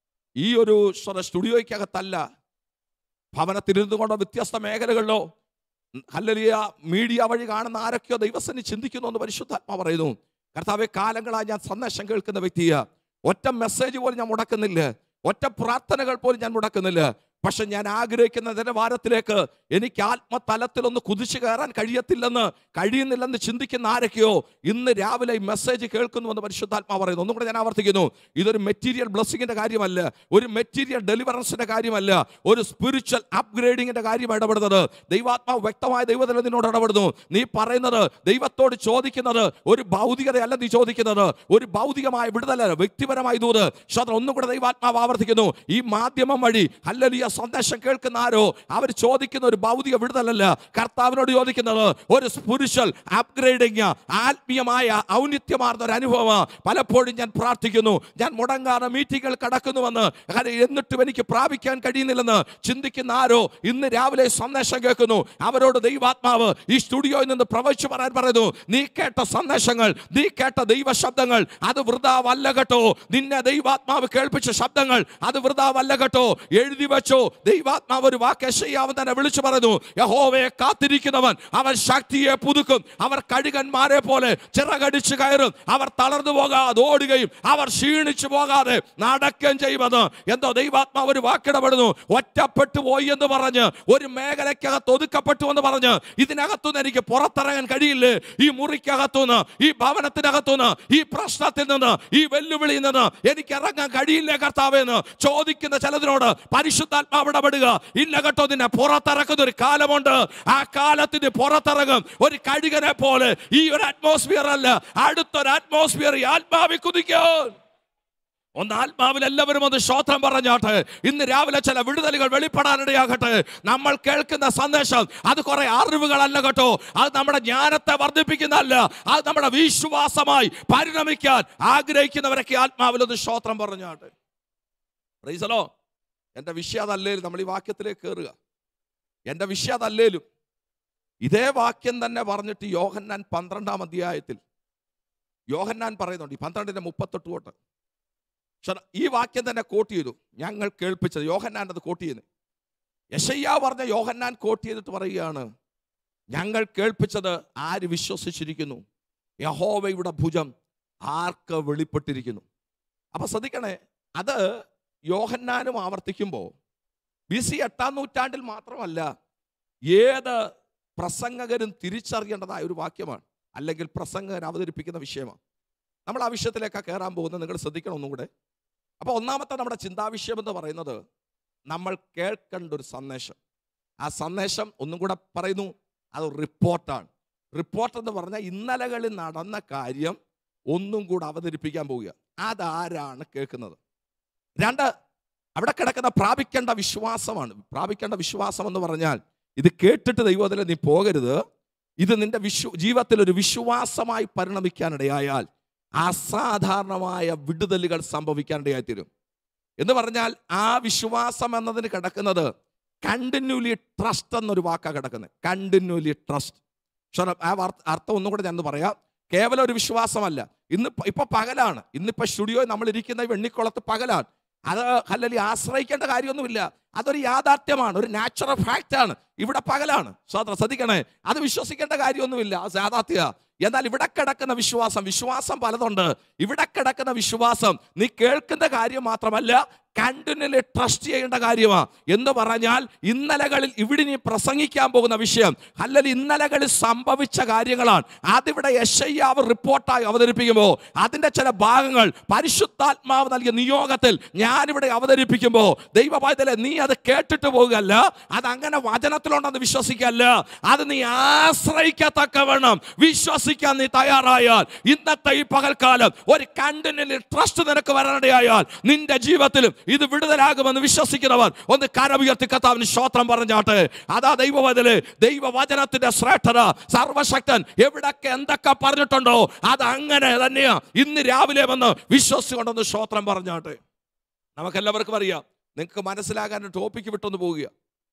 ഈ ഒരു സ്റ്റുഡിയോയ്ക്കകത്തല്ല, ഭവനത്തിരുന്നു കൊണ്ടോ വ്യത്യസ്ത മേഖലകളിലോ ഹല്ലേലൂയ മീഡിയ വഴി കാണുന്ന ആരൊക്കെയോ ദൈവസന്നിധി ചിന്തിക്കുന്നു എന്ന് പരിശുദ്ധാത്മാ പറയുന്നു. കർത്താവേ, കാലങ്ങളായി ഞാൻ സന്ദേശം കേൾക്കുന്ന വ്യക്തിയാ, ഒറ്റ മെസ്സേജ് പോലും ഞാൻ മുടക്കുന്നില്ല, ഒറ്റ പ്രാർത്ഥനകൾ പോലും ഞാൻ മുടക്കുന്നില്ല. പക്ഷെ ഞാൻ ആഗ്രഹിക്കുന്ന നിലവാരത്തിലേക്ക് എനിക്ക് ആത്മതലത്തിലൊന്ന് കുതിച്ചു കയറാൻ കഴിയുന്നില്ലെന്ന് ചിന്തിക്കുന്ന ആരൊക്കെയോ ഇന്ന് രാവിലെ ഈ മെസ്സേജ് കേൾക്കുന്നുവെന്ന് പരിശുദ്ധാത്മാ പറയുന്നു. ഒന്നും കൂടെ ഞാൻ ആവർത്തിക്കുന്നു, ഇതൊരു മെറ്റീരിയൽ ബ്ലെസ്സിങ്ങിന്റെ കാര്യമല്ല, ഒരു മെറ്റീരിയൽ ഡെലിവറൻസിന്റെ കാര്യമല്ല, ഒരു സ്പിരിച്വൽ അപ്ഗ്രേഡിങ്ങിന്റെ കാര്യം ഇടപെടുന്നത്. ദൈവാത്മാവ് വ്യക്തമായ ദൈവത്തിൽ നിന്നോട് ഇടപെടുന്നു. നീ പറയുന്നത്, ദൈവത്തോട് ചോദിക്കുന്നത് ഒരു ഭൗതികതയല്ല, നീ ചോദിക്കുന്നത് ഒരു ഭൗതികമായ വിടുതലല്ല, വ്യക്തിപരമായ ദൂത്. ഒന്നും കൂടെ ദൈവാത്മാവ് ആവർത്തിക്കുന്നു, ഈ മാധ്യമം വഴി ഹല്ലേലൂയ സന്ദേശം കേൾക്കുന്ന ആരോ അവർ ചോദിക്കുന്ന ഒരു ഭൗതിക വിടുതലല്ല, കർത്താവിനോട് ചോദിക്കുന്നത് ഒരു സ്പിരിച്വൽ അപ്ഗ്രേഡിങ്, ആത്മീയമായ ഔന്നിത്യമാർന്ന ഒരു അനുഭവം. പലപ്പോഴും ഞാൻ പ്രാർത്ഥിക്കുന്നു, ഞാൻ മുടങ്ങാതെ മീറ്റിങ്ങുകൾ കടക്കുന്നുവെന്ന്, എന്നിട്ടും എനിക്ക് പ്രാപിക്കാൻ കഴിയുന്നില്ലെന്ന് ചിന്തിക്കുന്ന ആരോ ഇന്ന് രാവിലെ സന്ദേശം കേൾക്കുന്നു. അവരോട് ദൈവാത്മാവ് ഈ സ്റ്റുഡിയോയിൽ നിന്ന് പ്രവചിച്ചു പറയാൻ പറയുന്നു, നീ കേട്ട സന്ദേശങ്ങൾ, നീ കേട്ട ദൈവ ശബ്ദങ്ങൾ അത് വൃഥാവല്ല കേട്ടോ. നിന്നെ ദൈവാത്മാവ് കേൾപ്പിച്ച ശബ്ദങ്ങൾ അത് വൃഥാവല്ല കേട്ടോ. എഴുതി വെച്ചോ. ദൈവാത്മാവ് ഒരു വാക്ക് യെശയ്യാവ് തന്നെ വിളിച്ചു പറഞ്ഞു, യഹോവയെ കാത്തിരിക്കുന്നവൻ അവൻ ശക്തിയെ പുതുക്കും, അവർ കഴുകന്മാരെ പോലെ ചിറകടിച്ചു കയറും, അവർ തളർന്നു പോകാതെ ഓടുകയും അവർ ക്ഷീണിച്ചു പോകാതെ നടക്കുകയും ചെയ്യുമെന്ന്. എന്തോ ദൈവാത്മാവ് ഒരു വാക്കിടപെടുന്നു. ഒറ്റപ്പെട്ടു പോയി എന്ന് പറഞ്ഞ്, ഒരു മേഖലയ്ക്കകത്ത് ഒതുക്കപ്പെട്ടു എന്ന് പറഞ്ഞ്, ഇതിനകത്തുനിന്ന് എനിക്ക് പുറത്തിറങ്ങാൻ കഴിയില്ലേ, ഈ മുറിക്കകത്തുനിന്ന്, ഈ ഭവനത്തിനകത്തുനിന്ന്, ഈ പ്രശ്നത്തിൽ നിന്ന്, ഈ വെല്ലുവിളിയിൽ നിന്ന് എനിക്ക് ഇറങ്ങാൻ കഴിയില്ലേ കർത്താവെന്ന് ചോദിക്കുന്ന ചിലതിനോട് പരിശുദ്ധാത്മാവ് ഇടപെടുക. ഇല്ല കേട്ടോ, നിന്നെ പുറത്തിറക്കുന്ന ഒരു കാലമുണ്ട്. ആ കാലത്തിന് പുറത്തിറങ്ങും ഒരു കഴുകനെ പോലെ. ഈ ഒരു അറ്റ്മോസ്ഫിയർ അല്ല, അടുത്തൊരു അറ്റ്മോസ്ഫിയർ ആത്മാവിൽ കുതിക്കാൻ. ഒന്ന് ആത്മാവിൽ എല്ലാവരും ഒന്ന് സ്തോത്രം പറഞ്ഞാട്ടെ. ഇന്ന് രാവിലെ ചില വിടുതലുകൾ വെളിപ്പെടാനിടയാകട്ടെ. നമ്മൾ കേൾക്കുന്ന സന്ദേശം അത് കുറെ അറിവുകളല്ല കേട്ടോ, അത് നമ്മുടെ ജ്ഞാനത്തെ വർദ്ധിപ്പിക്കുന്നതല്ല, അത് നമ്മുടെ വിശ്വാസമായി പരിണമിക്കാൻ ആഗ്രഹിക്കുന്നവരൊക്കെ ആത്മാവിൽ ഒന്ന് സ്തോത്രം പറഞ്ഞാട്ടെ. Praise the Lord. എൻ്റെ വിഷയം അതല്ലേലും നമ്മൾ ഈ വാക്യത്തിലേക്ക് കയറുക. എൻ്റെ വിഷയം അതല്ലേലും ഇതേ വാക്യം തന്നെ പറഞ്ഞിട്ട് യോഹന്നാൻ 12-ാം അധ്യായത്തിൽ യോഹന്നാൻ പറയുന്നുണ്ട്, ഈ 12:38 തൊട്ട് ഈ വാക്യം തന്നെ കോട്ട് ചെയ്തു. ഞങ്ങൾ കേൾപ്പിച്ചത് യോഹന്നാൻ അത് കോട്ട് ചെയ്യുന്നത്. യെശയ്യാ പറഞ്ഞ യോഹന്നാൻ കോട്ട് ചെയ്തിട്ട് പറയുകയാണ്, ഞങ്ങൾ കേൾപ്പിച്ചത് ആര് വിശ്വസിച്ചിരിക്കുന്നു, യഹോവയുടെ ഭുജം ആർക്ക് വെളിപ്പെട്ടിരിക്കുന്നു. അപ്പൊ ശ്രദ്ധിക്കണേ, അത് യോഹന്നാനും ആവർത്തിക്കുമ്പോൾ BC 8-ാം നൂറ്റാണ്ടിൽ മാത്രമല്ല, ഏത് പ്രസംഗകരും തിരിച്ചറിയേണ്ടതായ ഒരു വാക്യമാണ്, അല്ലെങ്കിൽ പ്രസംഗകൻ അവതരിപ്പിക്കുന്ന വിഷയമാണ്. നമ്മൾ ആ വിഷയത്തിലേക്കാണ് കയറാൻ പോകുന്നത്. നിങ്ങൾ ശ്രദ്ധിക്കണം ഒന്നും കൂടെ. അപ്പോൾ ഒന്നാമത്തെ നമ്മുടെ ചിന്താവിഷയം എന്ന് പറയുന്നത്, നമ്മൾ കേൾക്കേണ്ട ഒരു സന്ദേശം. ആ സന്ദേശം ഒന്നും കൂടെ പറയുന്നു, അത് റിപ്പോർട്ടാണ്. റിപ്പോർട്ട് എന്ന് പറഞ്ഞാൽ ഇന്നലകളിൽ നടന്ന കാര്യം ഒന്നും കൂടെ അവതരിപ്പിക്കാൻ പോവുക. അതാരാണ് കേൾക്കുന്നത്? രണ്ട്, അവിടെ കിടക്കുന്ന പ്രാപിക്കേണ്ട വിശ്വാസമാണ്. പ്രാപിക്കേണ്ട വിശ്വാസം എന്ന് പറഞ്ഞാൽ, ഇത് കേട്ടിട്ട് ദൈവത്തിൽ നീ പോകരുത്, ഇത് നിന്റെ ജീവിതത്തിൽ ഒരു വിശ്വാസമായി പരിണമിക്കാനിടയായാൽ അസാധാരണമായ വിടുതലുകൾ സംഭവിക്കാനിടയായിത്തീരും. എന്ന് പറഞ്ഞാൽ ആ വിശ്വാസം എന്നതിന് കിടക്കുന്നത് കണ്ടിന്യൂലി ട്രസ്റ്റ് എന്നൊരു വാക്കാണ് കിടക്കുന്നത്. Continually trust. ആ അർത്ഥം ഒന്നും കൂടെ ഞാൻ പറയാം. കേവലം ഒരു വിശ്വാസമല്ല. ഇപ്പൊ പകലാണ്. ഇന്നിപ്പോ സ്റ്റുഡിയോ നമ്മൾ ഇരിക്കുന്ന വെണ്ണിക്കുളത്ത് പകലാണ്. അത് അല്ലെങ്കിൽ ആശ്രയിക്കേണ്ട കാര്യമൊന്നുമില്ല, അതൊരു യാഥാർത്ഥ്യമാണ്, ഒരു നാച്ചുറൽ ഫാക്റ്റ് ആണ്. ഇവിടെ പകലാണ്. ശ്രദ്ധിക്കണേ, അത് വിശ്വസിക്കേണ്ട കാര്യമൊന്നുമില്ല, അത് യാഥാർത്ഥ്യ. എന്നാൽ ഇവിടെ കിടക്കുന്ന വിശ്വാസം പലതുണ്ട്. ഇവിടെ കിടക്കുന്ന വിശ്വാസം നീ കേൾക്കുന്ന കാര്യം മാത്രമല്ല, കണ്ടിന്യൂലി ട്രസ്റ്റ് ചെയ്യേണ്ട കാര്യമാണ്. എന്ന് പറഞ്ഞാൽ ഇന്നലകളിൽ ഇവിടെ നീ പ്രസംഗിക്കാൻ പോകുന്ന വിഷയം അല്ലെങ്കിൽ ഇന്നലകളിൽ സംഭവിച്ച കാര്യങ്ങളാണ്. അതിവിടെ യെശയ്യാവ് റിപ്പോർട്ടായി അവതരിപ്പിക്കുമ്പോൾ അതിൻ്റെ ചില ഭാഗങ്ങൾ പരിശുദ്ധാത്മാവ് നൽകിയ നിയോഗത്തിൽ ഞാനിവിടെ അവതരിപ്പിക്കുമ്പോൾ ദൈവവായത്തിലെ നീ അത് കേട്ടിട്ട് പോകുകയല്ല, അതങ്ങനെ വചനത്തിലുണ്ടെന്ന് വിശ്വസിക്കല്ല, അത് നീ ആശ്രയിക്കത്തക്കവണ്ണം വിശ്വസിക്കാൻ നീ തയ്യാറായാൽ ഇന്നത്തെ ഈ പകൽക്കാലം ഒരു കണ്ടിന്യൂലി ട്രസ്റ്റ് നിനക്ക് വരാനിടയായാൽ നിന്റെ ജീവിതത്തിലും ഇത് വിടുതലാകുമെന്ന് വിശ്വസിക്കുന്നവർ ഒന്ന് കരമുയർത്തി കർത്താവിന് സ്തോത്രം പറഞ്ഞാട്ടെ. അതാ ദൈവവചനത്തിലെ ദൈവവചനത്തിന്റെ ശ്രേഷ്ഠത. സർവശക്തൻ എവിടൊക്കെ എന്തൊക്കെ പറഞ്ഞിട്ടുണ്ടോ അത് അങ്ങനെ തന്നെയാ ഇന്ന് രാവിലെ വന്ന് വിശ്വസിച്ചുകൊണ്ടൊന്ന് സ്തോത്രം പറഞ്ഞാട്ടെ. നമുക്കെല്ലാവർക്കും അറിയാം, നിങ്ങൾക്ക് മനസ്സിലാകാൻ ടോപ്പിക്ക് വിട്ടൊന്ന് പോവുക.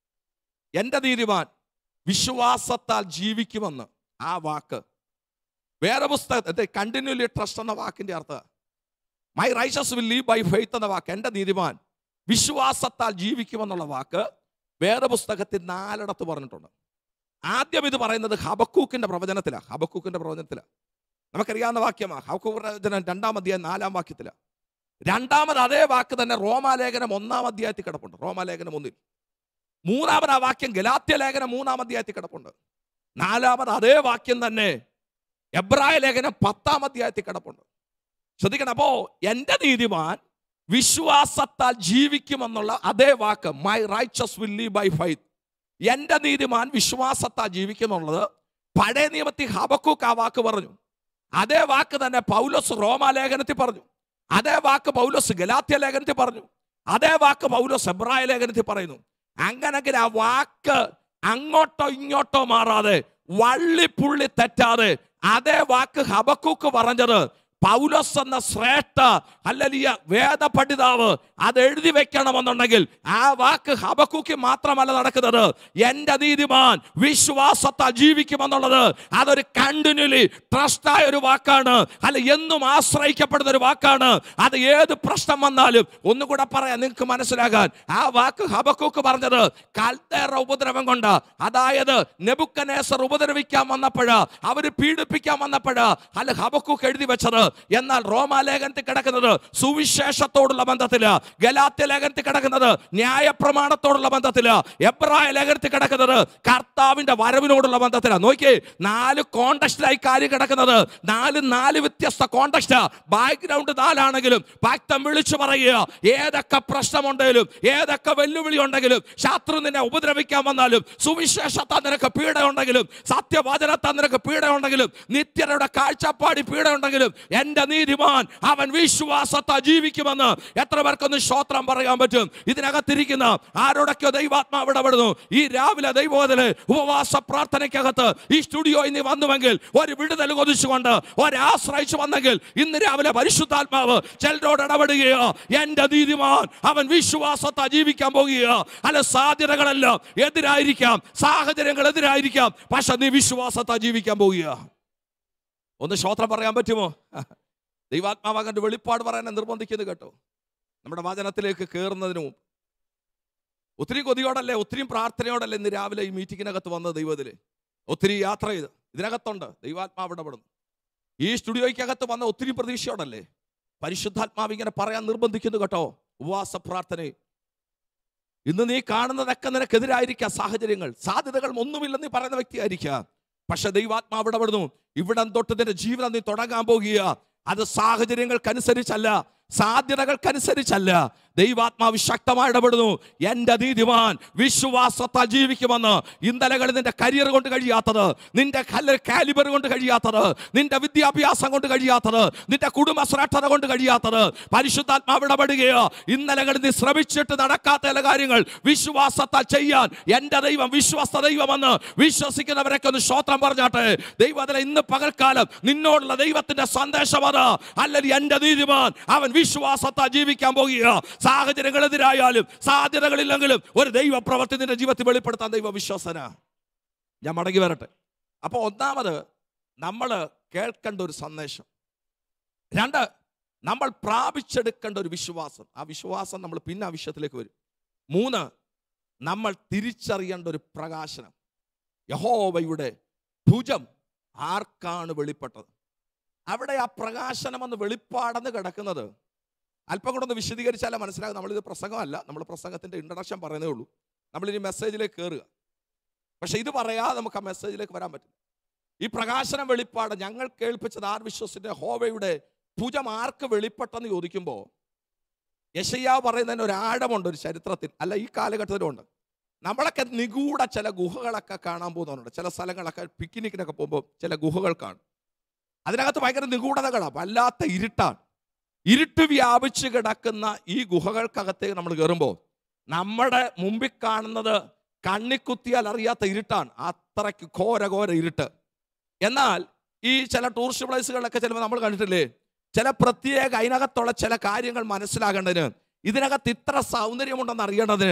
എൻ്റെ നീതിമാൻ വിശ്വാസത്താൽ ജീവിക്കുമെന്ന് ആ വാക്ക് വേറെ പുസ്തകത്തെ കണ്ടിന്യൂലി ട്രസ്റ്റ് എന്ന വാക്കിന്റെ അർത്ഥം my righteous will live by faith എന്ന വാക്ക്, എൻ്റെ നീതിമാൻ വിശ്വാസത്താൽ ജീവിക്കുമെന്നുള്ള വാക്ക് വേറെ പുസ്തകത്തിൽ 4 പറഞ്ഞിട്ടുണ്ട്. ആദ്യം ഇത് പറയുന്നത് ഹബക്കൂക്കിന്റെ പ്രവചനത്തിലാണ്. നമുക്കറിയാവുന്ന വാക്യമാണ്. ഹബക്കൂക്ക് പ്രവചനം 2-ാം അധ്യായം 4-ാം വാക്യത്തിലാണ്. രണ്ടാമത് അതേ വാക്ക് തന്നെ റോമാലേഖനം 1-ാം അധ്യായത്തിൽ കിടപ്പുണ്ട്, റോമാലേഖനം 1-ൽ. മൂന്നാമത് ആ വാക്യം ഗലാത്യ ലേഖനം 3-ാം അധ്യായത്തിൽ കിടപ്പുണ്ട്. നാലാമത് അതേ വാക്യം തന്നെ എബ്രായ ലേഖനം 10-ാം അധ്യായത്തിൽ കിടപ്പുണ്ട്. ശ്രദ്ധിക്കണം. അപ്പോ എൻ്റെ നീതിമാൻ വിശ്വാസത്താൽ ജീവിക്കുമെന്നുള്ള അതേ വാക്ക് my righteous will live by faith, എൻ്റെ നീതിമാൻ വിശ്വാസത്താൽ ജീവിക്കുമെന്നുള്ളത് പഴയ നിയമത്തിൽ ഹബക്കൂക്ക് ആ വാക്ക് പറഞ്ഞു. അതേ വാക്ക് തന്നെ പൗലോസ് റോമാലേഖനത്തിൽ പറഞ്ഞു. അതേ വാക്ക് പൗലോസ് ഗലാത്യ ലേഖനത്തിൽ പറഞ്ഞു. അതേ വാക്ക് പൗലോസ് എബ്രായ ലേഖനത്തിൽ പറയുന്നു. അങ്ങനെങ്കിൽ ആ വാക്ക് അങ്ങോട്ടോ ഇങ്ങോട്ടോ മാറാതെ വള്ളിപ്പുള്ളി തെറ്റാതെ അതേ വാക്ക് ഹബക്കൂക്ക് പറഞ്ഞത് പൗലോസ് എന്ന ശ്രേഷ്ഠ ഹല്ലേലൂയ വേദപണ്ഡിതാവ് അത് എഴുതി വെക്കണമെന്നുണ്ടെങ്കിൽ ആ വാക്ക് ഹബക്കൂക്ക് മാത്രമല്ല നടക്കുന്നത്. എൻ്റെ നീതിമാൻ വിശ്വാസത്താൽ ജീവിക്കുമെന്നുള്ളത് അതൊരു കണ്ടിന്യൂലി ട്രസ്റ്റായ ഒരു വാക്കാണ്, അല്ല എന്നും ആശ്രയിക്കപ്പെടുന്ന ഒരു വാക്കാണ്. അത് ഏത് പ്രശ്നം വന്നാലും ഒന്നുകൂടെ പറയാം നിങ്ങൾക്ക് മനസ്സിലാകാൻ. ആ വാക്ക് ഹബക്കൂക്ക് പറഞ്ഞത് കൽദേറ ഉപദ്രവം കൊണ്ട്, അതായത് നെബൂഖദ്നേസർ ഉപദ്രവിക്കാൻ വന്നപ്പോഴാ, അവര് പീഡിപ്പിക്കാൻ വന്നപ്പോഴാ അല്ല ഹബക്കൂക്ക് എഴുതി വെച്ചത്. എന്നാൽ റോമാലേഖനത്തിൽ കിടക്കുന്നത് സുവിശേഷത്തോടുള്ള ബന്ധത്തില്, ഗലാത്യ ലേഖനത്തിൽ കിടക്കുന്നത് ന്യായപ്രമാണത്തോടുള്ള ബന്ധത്തില്, എബ്രായ ലേഖനത്തിൽ കിടക്കുന്നത് കർത്താവിന്റെ വരവിനോടുള്ള ബന്ധത്തിലാണ്. നോക്കിയേ, 4 കോണ്ടക്സ്റ്റിലായി കാര്യം കിടക്കുന്നത്. 4 വ്യത്യസ്ത കോണ്ടക്സ്റ്റ്. ബാക്ക്ഗ്രൗണ്ട് 4 ആണെങ്കിലും ഭക്തൻ വിളിച്ചു പറയുക, ഏതൊക്കെ പ്രശ്നമുണ്ടെങ്കിലും ഏതൊക്കെ വെല്ലുവിളി ഉണ്ടെങ്കിലും ശത്രു നിന്നെ ഉപദ്രവിക്കാൻ വന്നാലും സുവിശേഷത്താൽ നിനക്ക് പീഡയുണ്ടെങ്കിലും സത്യവചനത്താൽ നിനക്ക് പീഡയുണ്ടെങ്കിലും നിത്യരുടെ കാഴ്ചപ്പാടി പീഡയുണ്ടെങ്കിലും എൻ്റെ നീതിമാൻ അവൻ വിശ്വാസത്താൽ ജീവിക്കുമെന്ന് എത്ര പേർക്കൊന്ന് സ്തോത്രം പറയാൻ പറ്റും? ഇതിനകത്തിരിക്കുന്ന ആരോടൊക്കെയോ ദൈവാത്മാവ് ഇടപെടുന്നു. ഈ രാവിലെ ദൈവോധന ഉപവാസ പ്രാർത്ഥനയ്ക്കകത്ത് ഈ സ്റ്റുഡിയോ ഇന്ന് വന്നുവെങ്കിൽ ഒരു വിടുതൽ കൊതിച്ചുകൊണ്ട് ഒരാശ്രയിച്ചു വന്നെങ്കിൽ ഇന്ന് രാവിലെ പരിശുദ്ധാത്മാവ് ചിലരോട് ഇടപെടുകയോ എൻ്റെ നീതിമാൻ അവൻ വിശ്വാസത്താൽ ജീവിക്കാൻ പോകുകയോ. അല്ല, സാധ്യതകളെല്ലാം എതിരായിരിക്കാം, സാഹചര്യങ്ങൾ എതിരായിരിക്കാം, പക്ഷെ നീ വിശ്വാസത്താൽ ജീവിക്കാൻ പോകുക. ഒന്ന് സ്തോത്രം പറയാൻ പറ്റുമോ? ദൈവാത്മാവകന്റെ വെളിപ്പാട് പറയാൻ നിർബന്ധിക്കുന്നത് കേട്ടോ. നമ്മുടെ വചനത്തിലേക്ക് കയറുന്നതിന് മുമ്പ് ഒത്തിരി കൊതിയോടല്ലേ, ഒത്തിരി പ്രാർത്ഥനയോടല്ലേ ഇന്ന് രാവിലെ ഈ മീറ്റിങ്ങിനകത്ത് വന്നത്. ദൈവത്തില് ഒത്തിരി യാത്ര ചെയ്ത് ഇതിനകത്തുണ്ട് ദൈവാത്മാവ് ഇടപെടുന്നു. ഈ സ്റ്റുഡിയോയ്ക്കകത്ത് വന്ന ഒത്തിരി പ്രതീക്ഷയോടല്ലേ പരിശുദ്ധാത്മാവ് ഇങ്ങനെ പറയാൻ നിർബന്ധിക്കുന്നു കേട്ടോ. ഉപവാസ പ്രാർത്ഥന ഇന്ന് നീ കാണുന്നതൊക്കെ നിനക്കെതിരായിരിക്കാം, സാഹചര്യങ്ങൾ സാധ്യതകൾ ഒന്നുമില്ലെന്ന് നീ പറയുന്ന വ്യക്തിയായിരിക്കാം. പക്ഷെ ദൈവാത്മാവ് ഇടപെടുന്നു. ഇവിടം തൊട്ട് നിന്റെ ജീവിതം നീ തുടങ്ങാൻ പോകുക. അത് സാഹചര്യങ്ങൾക്കനുസരിച്ചല്ല, സാധ്യതകൾക്കനുസരിച്ചല്ല. ദൈവാത്മാവ് ശക്തമായി ഇടപെടുന്നു. എൻ്റെ നീതിമാൻ വിശ്വാസത്താൽ ജീവിക്കുമെന്ന്. ഇന്നലകളിൽ നിന്റെ കരിയർ കൊണ്ട് കഴിയാത്തത്, നിന്റെ കാലിബർ കൊണ്ട് കഴിയാത്തത്, നിന്റെ വിദ്യാഭ്യാസം കൊണ്ട് കഴിയാത്തത്, നിന്റെ കുടുംബ ശ്രേഷ്ഠത കൊണ്ട് കഴിയാത്തത് പരിശുദ്ധാത്മാവ് ഇടപെടുകയോ. ഇന്നലകളിൽ നീ ശ്രമിച്ചിട്ട് നടക്കാത്ത ചില കാര്യങ്ങൾ വിശ്വാസത്താൽ ചെയ്യാൻ എൻ്റെ ദൈവം വിശ്വസ്ത ദൈവമെന്ന് വിശ്വസിക്കുന്നവരൊക്കെ ഒന്ന് സ്തോത്രം പറഞ്ഞാട്ടെ. ദൈവം അതിലെ ഇന്ന് പകൽക്കാലം നിന്നോടുള്ള ദൈവത്തിന്റെ സന്ദേശം അത്. അല്ലെങ്കിൽ എൻ്റെ നീതിമാൻ അവൻ വിശ്വാസത്താൽ ജീവിക്കാൻ പോകുക. സാഹചര്യങ്ങൾ എതിരായാലും സാധ്യതകളില്ലെങ്കിലും ഒരു ദൈവ പ്രവൃത്തി നിന്റെ ജീവിതത്തിൽ വെളിപ്പെടുത്താൻ ദൈവ വിശ്വാസന. ഞാൻ മടങ്ങി വരട്ടെ. അപ്പോൾ ഒന്നാമത് നമ്മൾ കേൾക്കേണ്ട ഒരു സന്ദേശം, 2 നമ്മൾ പ്രാപിച്ചെടുക്കേണ്ട ഒരു വിശ്വാസം. ആ വിശ്വാസം നമ്മൾ പിന്നെ ആ വിഷയത്തിലേക്ക് വരും. 3 നമ്മൾ തിരിച്ചറിയേണ്ട ഒരു പ്രകാശനം. യഹോവയുടെ ഭുജം ആർക്കാണ് വെളിപ്പെട്ടത്? അവിടെ ആ പ്രകാശനം എന്ന് വെളിപ്പാടെന്ന് കിടക്കുന്നത് അല്പം കൂടെ ഒന്ന് വിശദീകരിച്ചാലേ മനസ്സിലാകും. നമ്മളിത് പ്രസംഗമല്ല, നമ്മൾ പ്രസംഗത്തിൻ്റെ ഇൻട്രഡക്ഷൻ പറയുന്നേ ഉള്ളൂ. നമ്മളിനി മെസ്സേജിലേക്ക് കയറുക. പക്ഷെ ഇത് പറയാതെ നമുക്ക് ആ മെസ്സേജിലേക്ക് വരാൻ പറ്റില്ല. ഈ പ്രകാശനം വെളിപ്പാട് ഞങ്ങൾ കേൾപ്പിച്ചത് ആർ വിശ്വസിന്റെ ഹോവയുടെ ഭുജം ആർക്ക് വെളിപ്പെട്ടെന്ന് ചോദിക്കുമ്പോൾ യെശയ്യാവ് പറയുന്നതിന് ഒരു ആഴമുണ്ട്, ഒരു ചരിത്രത്തിൽ അല്ല ഈ കാലഘട്ടത്തിലുണ്ട്. നമ്മളൊക്കെ നിഗൂഢ ചില ഗുഹകളൊക്കെ കാണാൻ പോകുന്നവരുണ്ട്. ചില സ്ഥലങ്ങളൊക്കെ പിക്നിക്കിനൊക്കെ പോകുമ്പോൾ ചില ഗുഹകൾ കാണും. അതിനകത്ത് ഭയങ്കര നിഗൂഢതകളാണ്, വല്ലാത്ത ഇരുട്ടാണ്. ഇരുട്ട് വ്യാപിച്ച് കിടക്കുന്ന ഈ ഗുഹകൾക്കകത്തേക്ക് നമ്മൾ കയറുമ്പോൾ നമ്മുടെ മുമ്പിൽ കാണുന്നത് കണ്ണിക്കുത്തിയാൽ അറിയാത്ത ഇരുട്ടാണ്. അത്രയ്ക്ക് ഘോര ഇരുട്ട്. എന്നാൽ ഈ ചില ടൂറിസ്റ്റ് പ്ലേസുകളിലൊക്കെ ചിലപ്പോൾ നമ്മൾ കണ്ടിട്ടില്ലേ, ചില പ്രത്യേക അതിനകത്തുള്ള ചില കാര്യങ്ങൾ മനസ്സിലാകേണ്ടതിന്, ഇതിനകത്ത് ഇത്ര സൗന്ദര്യമുണ്ടെന്ന് അറിയേണ്ടതിന്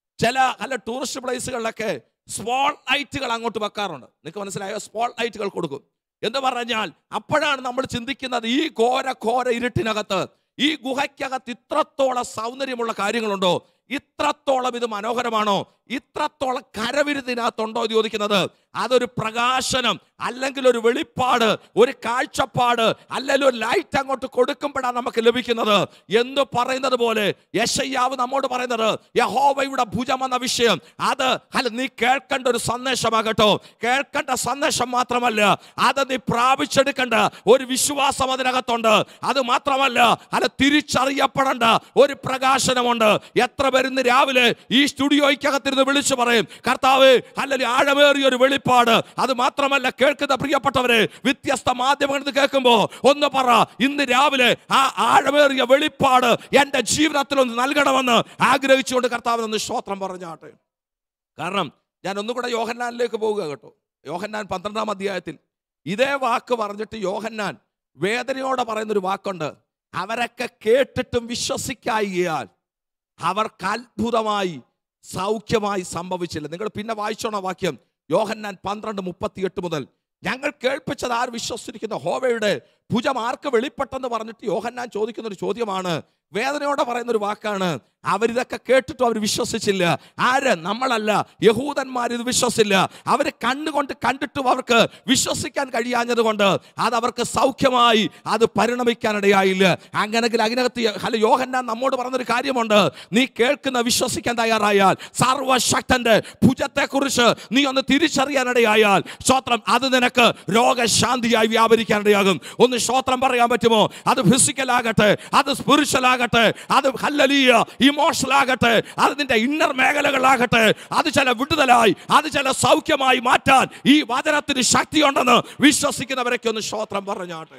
ചില ടൂറിസ്റ്റ് പ്ലേസുകളിലൊക്കെ സ്പോൾ ലൈറ്റുകൾ അങ്ങോട്ട് വെക്കാറുണ്ട്. നിങ്ങൾക്ക് മനസ്സിലായോ? സ്പോൾ ലൈറ്റുകൾ കൊടുക്കും എന്ന് പറഞ്ഞാൽ അപ്പോഴാണ് നമ്മൾ ചിന്തിക്കുന്നത് ഈ ഘോര ഇരുട്ടിനകത്ത്, ഈ ഗുഹയ്ക്കകത്ത് ഇത്രത്തോളം സൗന്ദര്യമുള്ള കാര്യങ്ങളുണ്ടോ, ഇത്രത്തോളം ഇത് മനോഹരമാണോ, ഇത്രത്തോളം കരവിരുതിനകത്തുണ്ടോ എന്ന് ചോദിക്കുന്നത്. അതൊരു പ്രകാശനം, അല്ലെങ്കിൽ ഒരു വെളിപ്പാട്, ഒരു കാഴ്ചപ്പാട്, അല്ലെങ്കിൽ ഒരു ലൈറ്റ് അങ്ങോട്ട് കൊടുക്കുമ്പോഴാണ് നമുക്ക് ലഭിക്കുന്നത്. എന്ന് പറയുന്നത് പോലെ യെശയ്യാവ് നമ്മോട് പറയുന്നത് യഹോവയുടെ ഭുജം എന്ന വിഷയം അത് നീ കേൾക്കേണ്ട ഒരു സന്ദേശമാകട്ടോ. കേൾക്കേണ്ട സന്ദേശം മാത്രമല്ല, അത് നീ പ്രാപിച്ചെടുക്കേണ്ട ഒരു വിശ്വാസം അതിനകത്തുണ്ട്. അത് മാത്രമല്ല, അത് തിരിച്ചറിയപ്പെടേണ്ട ഒരു പ്രകാശനമുണ്ട്. എത്ര പേരുന്ന് രാവിലെ ഈ സ്റ്റുഡിയോയ്ക്കകത്തിരുന്ന് വിളിച്ചു പറയും, കർത്താവേ അല്ലെങ്കിൽ ആഴമേറിയ ഒരു വെളിപ്പാട്. അത് മാത്രമല്ല, കേൾക്കുന്ന പ്രിയപ്പെട്ടവരെ, വ്യത്യസ്ത മാധ്യമങ്ങളിൽ കേൾക്കുമ്പോൾ ഒന്ന് പറ, ഇന്ന് രാവിലെ ആ ആഴമേറിയ വെളിപ്പാട് എന്റെ ജീവിതത്തിൽ ഒന്ന് നൽകണമെന്ന് ആഗ്രഹിച്ചുകൊണ്ട് കർത്താവിനൊന്ന് സ്തോത്രം പറഞ്ഞാട്ടെ. കാരണം ഞാൻ ഒന്നുകൂടെ യോഹന്നാനിലേക്ക് പോവുക കേട്ടോ. യോഹന്നാൻ 12-ാം അധ്യായത്തിൽ ഇതേ വാക്ക് പറഞ്ഞിട്ട് യോഹന്നാൻ വേദനയോടെ പറയുന്നൊരു വാക്കുണ്ട്. അവരൊക്കെ കേട്ടിട്ടും വിശ്വസിക്കായികയാൽ അവർക്ക് അത്ഭുതമായി സൗഖ്യമായി സംഭവിച്ചില്ല. നിങ്ങൾ പിന്നെ വായിച്ചോണ വാക്യം, യോഹന്നാൻ 12:38 മുതൽ. ഞങ്ങൾ കേൾപ്പിച്ചത് ആർ വിശ്വസിച്ചിരിക്കുന്ന ഹോവയുടെ ഭുജം ആർക്ക് വെളിപ്പെട്ടെന്ന് പറഞ്ഞിട്ട് യോഹന്നാൻ ചോദിക്കുന്ന ഒരു ചോദ്യമാണ്, വേദനയോടെ പറയുന്ന ഒരു വാക്കാണ്. അവരിതൊക്കെ കേട്ടിട്ടും അവർ വിശ്വസിച്ചില്ല. ആര്? നമ്മളല്ല, യഹൂദന്മാർ ഇത് വിശ്വസിച്ചില്ല. അവർ കണ്ണുകൊണ്ട് കണ്ടിട്ടും അവർക്ക് വിശ്വസിക്കാൻ കഴിയാഞ്ഞത് കൊണ്ട് അത് അവർക്ക് സൗഖ്യമായി അത് പരിണമിക്കാനിടയായില്ല. അങ്ങനെങ്കിൽ അതിനകത്ത് യോഹന്നാൻ നമ്മോട് പറഞ്ഞൊരു കാര്യമുണ്ട്. നീ കേൾക്കുന്ന വിശ്വസിക്കാൻ തയ്യാറായാൽ, സർവശക്തന്റെ ഭുജത്തെക്കുറിച്ച് നീ ഒന്ന് തിരിച്ചറിയാനിടയായാൽ, സ്തോത്രം, അത് നിനക്ക് രോഗശാന്തിയായി വ്യാപരിക്കാനിടയാകും. ഒന്ന് സ്തോത്രം പറയാൻ പറ്റുമോ? അത് ഫിസിക്കൽ ആകട്ടെ, അത് സ്പിരിച്വൽ ആകട്ടെ, അത് ഹല്ലേലൂയ ഇമോഷണൽ ആകട്ടെ, അത് നിന്റെ ഇന്നർ മേഖലകളാകട്ടെ, അത് ചില വിടുതലായി, അത് ചില സൗഖ്യമായി മാറ്റാൻ ഈ വചനത്തിന് ശക്തിയുണ്ടെന്ന് വിശ്വസിക്കുന്നവരൊക്കെ ഒന്ന് സ്തോത്രം പറഞ്ഞാട്ടെ.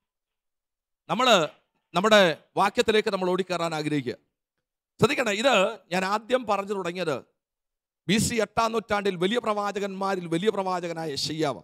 നമ്മുടെ വാക്യത്തിലേക്ക് നമ്മൾ ഓടിക്കയറാൻ ആഗ്രഹിക്കുക. ശ്രദ്ധിക്കണേ, ഇത് ഞാൻ ആദ്യം പറഞ്ഞു തുടങ്ങിയത് BC 8-ാം നൂറ്റാണ്ടിൽ വലിയ പ്രവാചകന്മാരിൽ വലിയ പ്രവാചകനായ യെശയ്യാവ്.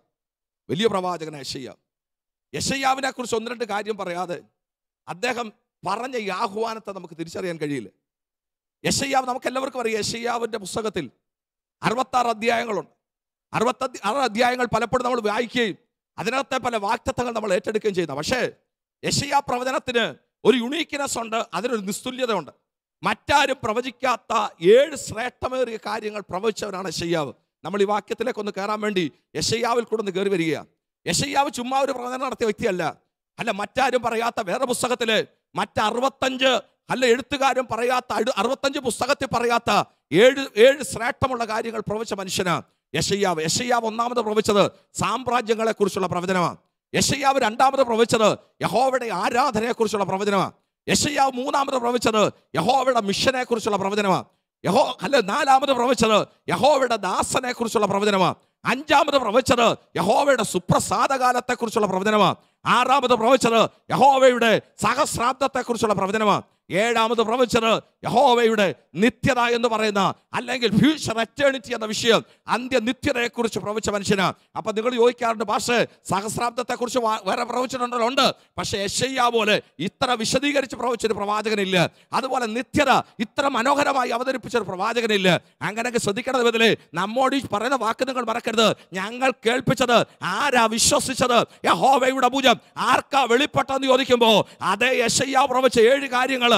യെശയ്യാവിനെ കുറിച്ച് ഒന്ന് രണ്ട് കാര്യം പറയാതെ അദ്ദേഹം പറഞ്ഞ ഈ ആഹ്വാനത്തെ നമുക്ക് തിരിച്ചറിയാൻ കഴിയില്ല. യെശയ്യാവ് നമുക്ക് എല്ലാവർക്കും അറിയാം. യെശയ്യാവിൻ്റെ പുസ്തകത്തിൽ 66 അധ്യായങ്ങളുണ്ട്. 66 അധ്യായങ്ങൾ പലപ്പോഴും നമ്മൾ വായിക്കുകയും അതിനകത്തെ പല വാക്തത്വങ്ങൾ നമ്മൾ ഏറ്റെടുക്കുകയും ചെയ്യുന്ന. പക്ഷേ യെശയ്യാ പ്രവചനത്തിന് ഒരു യുണീക്ക്നെസ് ഉണ്ട്, അതിനൊരു നിസ്തുല്യത ഉണ്ട്. മറ്റാരും പ്രവചിക്കാത്ത 7 ശ്രേഷ്ഠമേറിയ കാര്യങ്ങൾ പ്രവചിച്ചവനാണ് യെശയ്യാവ്. നമ്മൾ ഈ വാക്യത്തിലേക്ക് ഒന്ന് കയറാൻ വേണ്ടി യെശയ്യാവിൽ കൂടെ ഒന്ന് കയറി വരിക. യെശയ്യാവ് ചുമ്മാ ഒരു പ്രവചനം നടത്തിയ വ്യക്തിയല്ല. മറ്റാരും പറയാത്ത വേറെ പുസ്തകത്തില് മറ്റ് 65 എഴുത്തുകാരും പറയാത്ത 65 പുസ്തകത്തിൽ പറയാത്ത 7 ശ്രേഷ്ഠമുള്ള കാര്യങ്ങൾ പ്രവചിച്ച മനുഷ്യനാണ് യെശയ്യാവ്. ഒന്നാമത് പ്രവചിച്ചത് സാമ്രാജ്യങ്ങളെ കുറിച്ചുള്ള പ്രവചനമാണ്. യെശയ്യാവ് രണ്ടാമത് പ്രവചിച്ചത് യഹോവയുടെ ആരാധനയെക്കുറിച്ചുള്ള പ്രവചനമാണ്. യെശയ്യാവ് മൂന്നാമത് പ്രവചിച്ചത് യഹോവയുടെ മിഷനെ കുറിച്ചുള്ള പ്രവചനമാണ്. നാലാമത് പ്രവചിച്ചത് യഹോവയുടെ ദാസനെ കുറിച്ചുള്ള പ്രവചനമാണ്. അഞ്ചാമത് പ്രവചിച്ചത് യഹോവയുടെ സുപ്രസാദകാലത്തെ കുറിച്ചുള്ള പ്രവചനമാണ്. ആറാമത് പ്രവചിച്ചത് യഹോവയുടെ സഹസ്രാബ്ദത്തെക്കുറിച്ചുള്ള പ്രവചനമാണ്. ഏഴാമത് പ്രവചിച്ചത് യഹോവയുടെ നിത്യത എന്ന് പറയുന്ന അല്ലെങ്കിൽ ഫ്യൂച്ചർ എറ്റേണിറ്റി എന്ന വിഷയം, അന്ത്യനിത്യതയെക്കുറിച്ച് പ്രവചിച്ച മനുഷ്യനാണ്. അപ്പൊ നിങ്ങൾ ചോദിക്കാറുണ്ട്, പക്ഷേ സഹസ്രാബ്ദത്തെക്കുറിച്ച് വേറെ പ്രവചിച്ചിട്ടുണ്ടല്ലോ. ഉണ്ട്, പക്ഷെ യെശയ്യാ പോലെ ഇത്ര വിശദീകരിച്ച് പ്രവചിച്ചൊരു പ്രവാചകനില്ല. അതുപോലെ നിത്യത ഇത്ര മനോഹരമായി അവതരിപ്പിച്ചൊരു പ്രവാചകനില്ല. അങ്ങനെയൊക്കെ ശ്രദ്ധിക്കേണ്ടത് ബദലേ നമ്മോട് ഈ പറയുന്ന വാക്ക് നിങ്ങൾ മറക്കരുത്. ഞങ്ങൾ കേൾപ്പിച്ചത് ആരാ വിശ്വസിച്ചത്? യഹോവയുടെ ഭുജം ആർക്കാ വെളിപ്പെട്ടെന്ന് ചോദിക്കുമ്പോൾ അതേ യെശയ്യാ പ്രവചിച്ച 7 കാര്യങ്ങൾ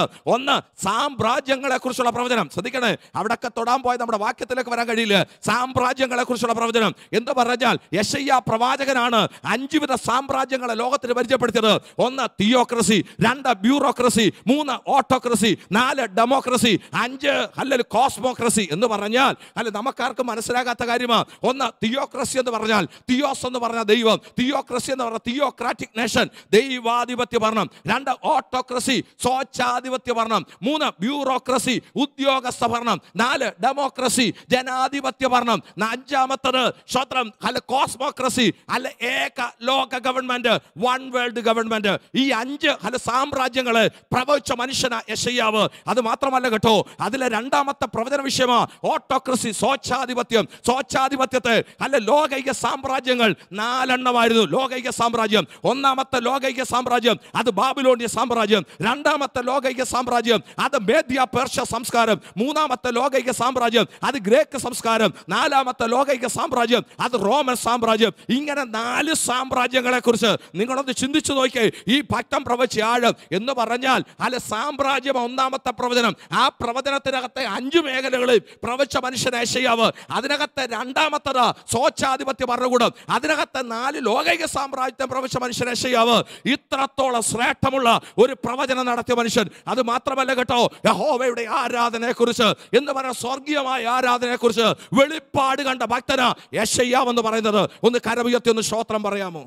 ഒന്ന് സാമ്രാജ്യങ്ങളെ കുറിച്ചുള്ള പ്രവചനം. ശ്രദ്ധിക്കണേ, അവിടൊക്കെ തൊടാൻ പോയത് നമ്മുടെ വാക്യത്തിലേക്ക് വരാൻ കഴിയില്ല. സാമ്രാജ്യങ്ങളെ കുറിച്ചുള്ള പ്രവചനം എന്ന് പറഞ്ഞാൽ യെശയ്യാ പ്രവാചകനാണ് 5 വിധ സാമ്രാജ്യങ്ങളെ ലോകത്തിന് പരിചയപ്പെടുത്തിയത്. 1 തിയോക്രസി, 2 ബ്യൂറോക്രസി, 3 ഓട്ടോക്രസി, 4 ഡെമോക്രസി, 5 അല്ലെങ്കിൽ കോസ്മോക്രസി എന്ന് പറഞ്ഞാൽ നമുക്കാർക്കും മനസ്സിലാകാത്ത കാര്യമാണ്. 1 തിയോക്രസി എന്ന് പറഞ്ഞാൽ തിയോസ് എന്ന് പറഞ്ഞാൽ ദൈവം, തിയോക്രസി എന്ന് പറഞ്ഞാൽ തിയോക്രാറ്റിക് നേഷൻ, ദൈവാധിപത്യ ഭരണം. 2 ഓട്ടോക്രസി, സ്വേച്ഛാധിപത്യ ഭരണം. 3 ബ്യൂറോക്രസി, ഉദ്യോഗസ്ഥ ഭരണം. 4 ഡെമോക്രസി, ജനാധിപത്യ ഭരണം. 5-മത്തത് സ്വതന്ത്രം അല്ല കോസ്മോക്രസി അല്ല ഏക ലോക ഗവൺമെന്റ്, വൺ വേൾഡ് ഗവൺമെന്റ്. ഈ 5 അല്ല സാമ്രാജ്യങ്ങളെ പ്രവചിച്ച മനുഷ്യനാ യെശയ്യാവ്. അത് മാത്രമല്ല കേട്ടോ, അതിലെ 2-മത്തെ പ്രവചന വിഷയമാ ഓട്ടോക്രസി, സ്വേച്ഛാധിപത്യം. സ്വേച്ഛാധിപത്യത്തെ അല്ല ലോകൈക സാമ്രാജ്യങ്ങൾ 4 എണ്ണമായിരുന്നു. ലോകൈക സാമ്രാജ്യം, 1-മത്തെ ലോകൈക സാമ്രാജ്യം അത് ബാബിലോണിയ സാമ്രാജ്യം. 2-മത്തെ ലോകൈക സാമ്രാജ്യം അത് മേദ്യ പേർഷ്യ സംസ്കാരം. 3-മത്തെ ലോകൈക സാമ്രാജ്യം അത് ഗ്രേക്ക് സംസ്കാരം. 4-മത്തെ ലോകൈക സാമ്രാജ്യം അത് റോമൻ സാമ്രാജ്യം. ഇങ്ങനെ 4 സാമ്രാജ്യങ്ങളെ കുറിച്ച് നിങ്ങളൊന്ന് ചിന്തിച്ചു നോക്കിയേ. ഈ പക്തം പ്രവചിച്ച ആഴം എന്ന് പറഞ്ഞാൽ അല്ല സാമ്രാജ്യം 1-മത്തെ പ്രവചനം. ആ പ്രവചനത്തിനകത്തെ 5 മേഖലകളിൽ പ്രവചിച്ച മനുഷ്യൻ യെശയ്യാവ്. അതിനകത്തെ 2-മത്തത് സ്വേച്ഛാധിപത്യ ഭരണകൂടം. അതിനകത്തെ 4 ലോകൈക സാമ്രാജ്യത്തെ പ്രവചിച്ച മനുഷ്യൻ യെശയ്യാവ്. ഇത്രത്തോളം ശ്രേഷ്ഠമുള്ള ഒരു പ്രവചനം നടത്തിയ മനുഷ്യൻ. അത് മാത്രമല്ല കേട്ടോ, യഹോവയുടെ ആരാധനയെ കുറിച്ച് എന്ന് പറഞ്ഞ സ്വർഗീയമായ ആരാധനയെ കുറിച്ച് വെളിപ്പാട് കണ്ട ഭക്തനാ യെശയ്യാവ് എന്ന് പറയുന്നത്. ഒന്ന് കരമുയർത്തി ഒന്ന് സ്തോത്രം പറയാമോ?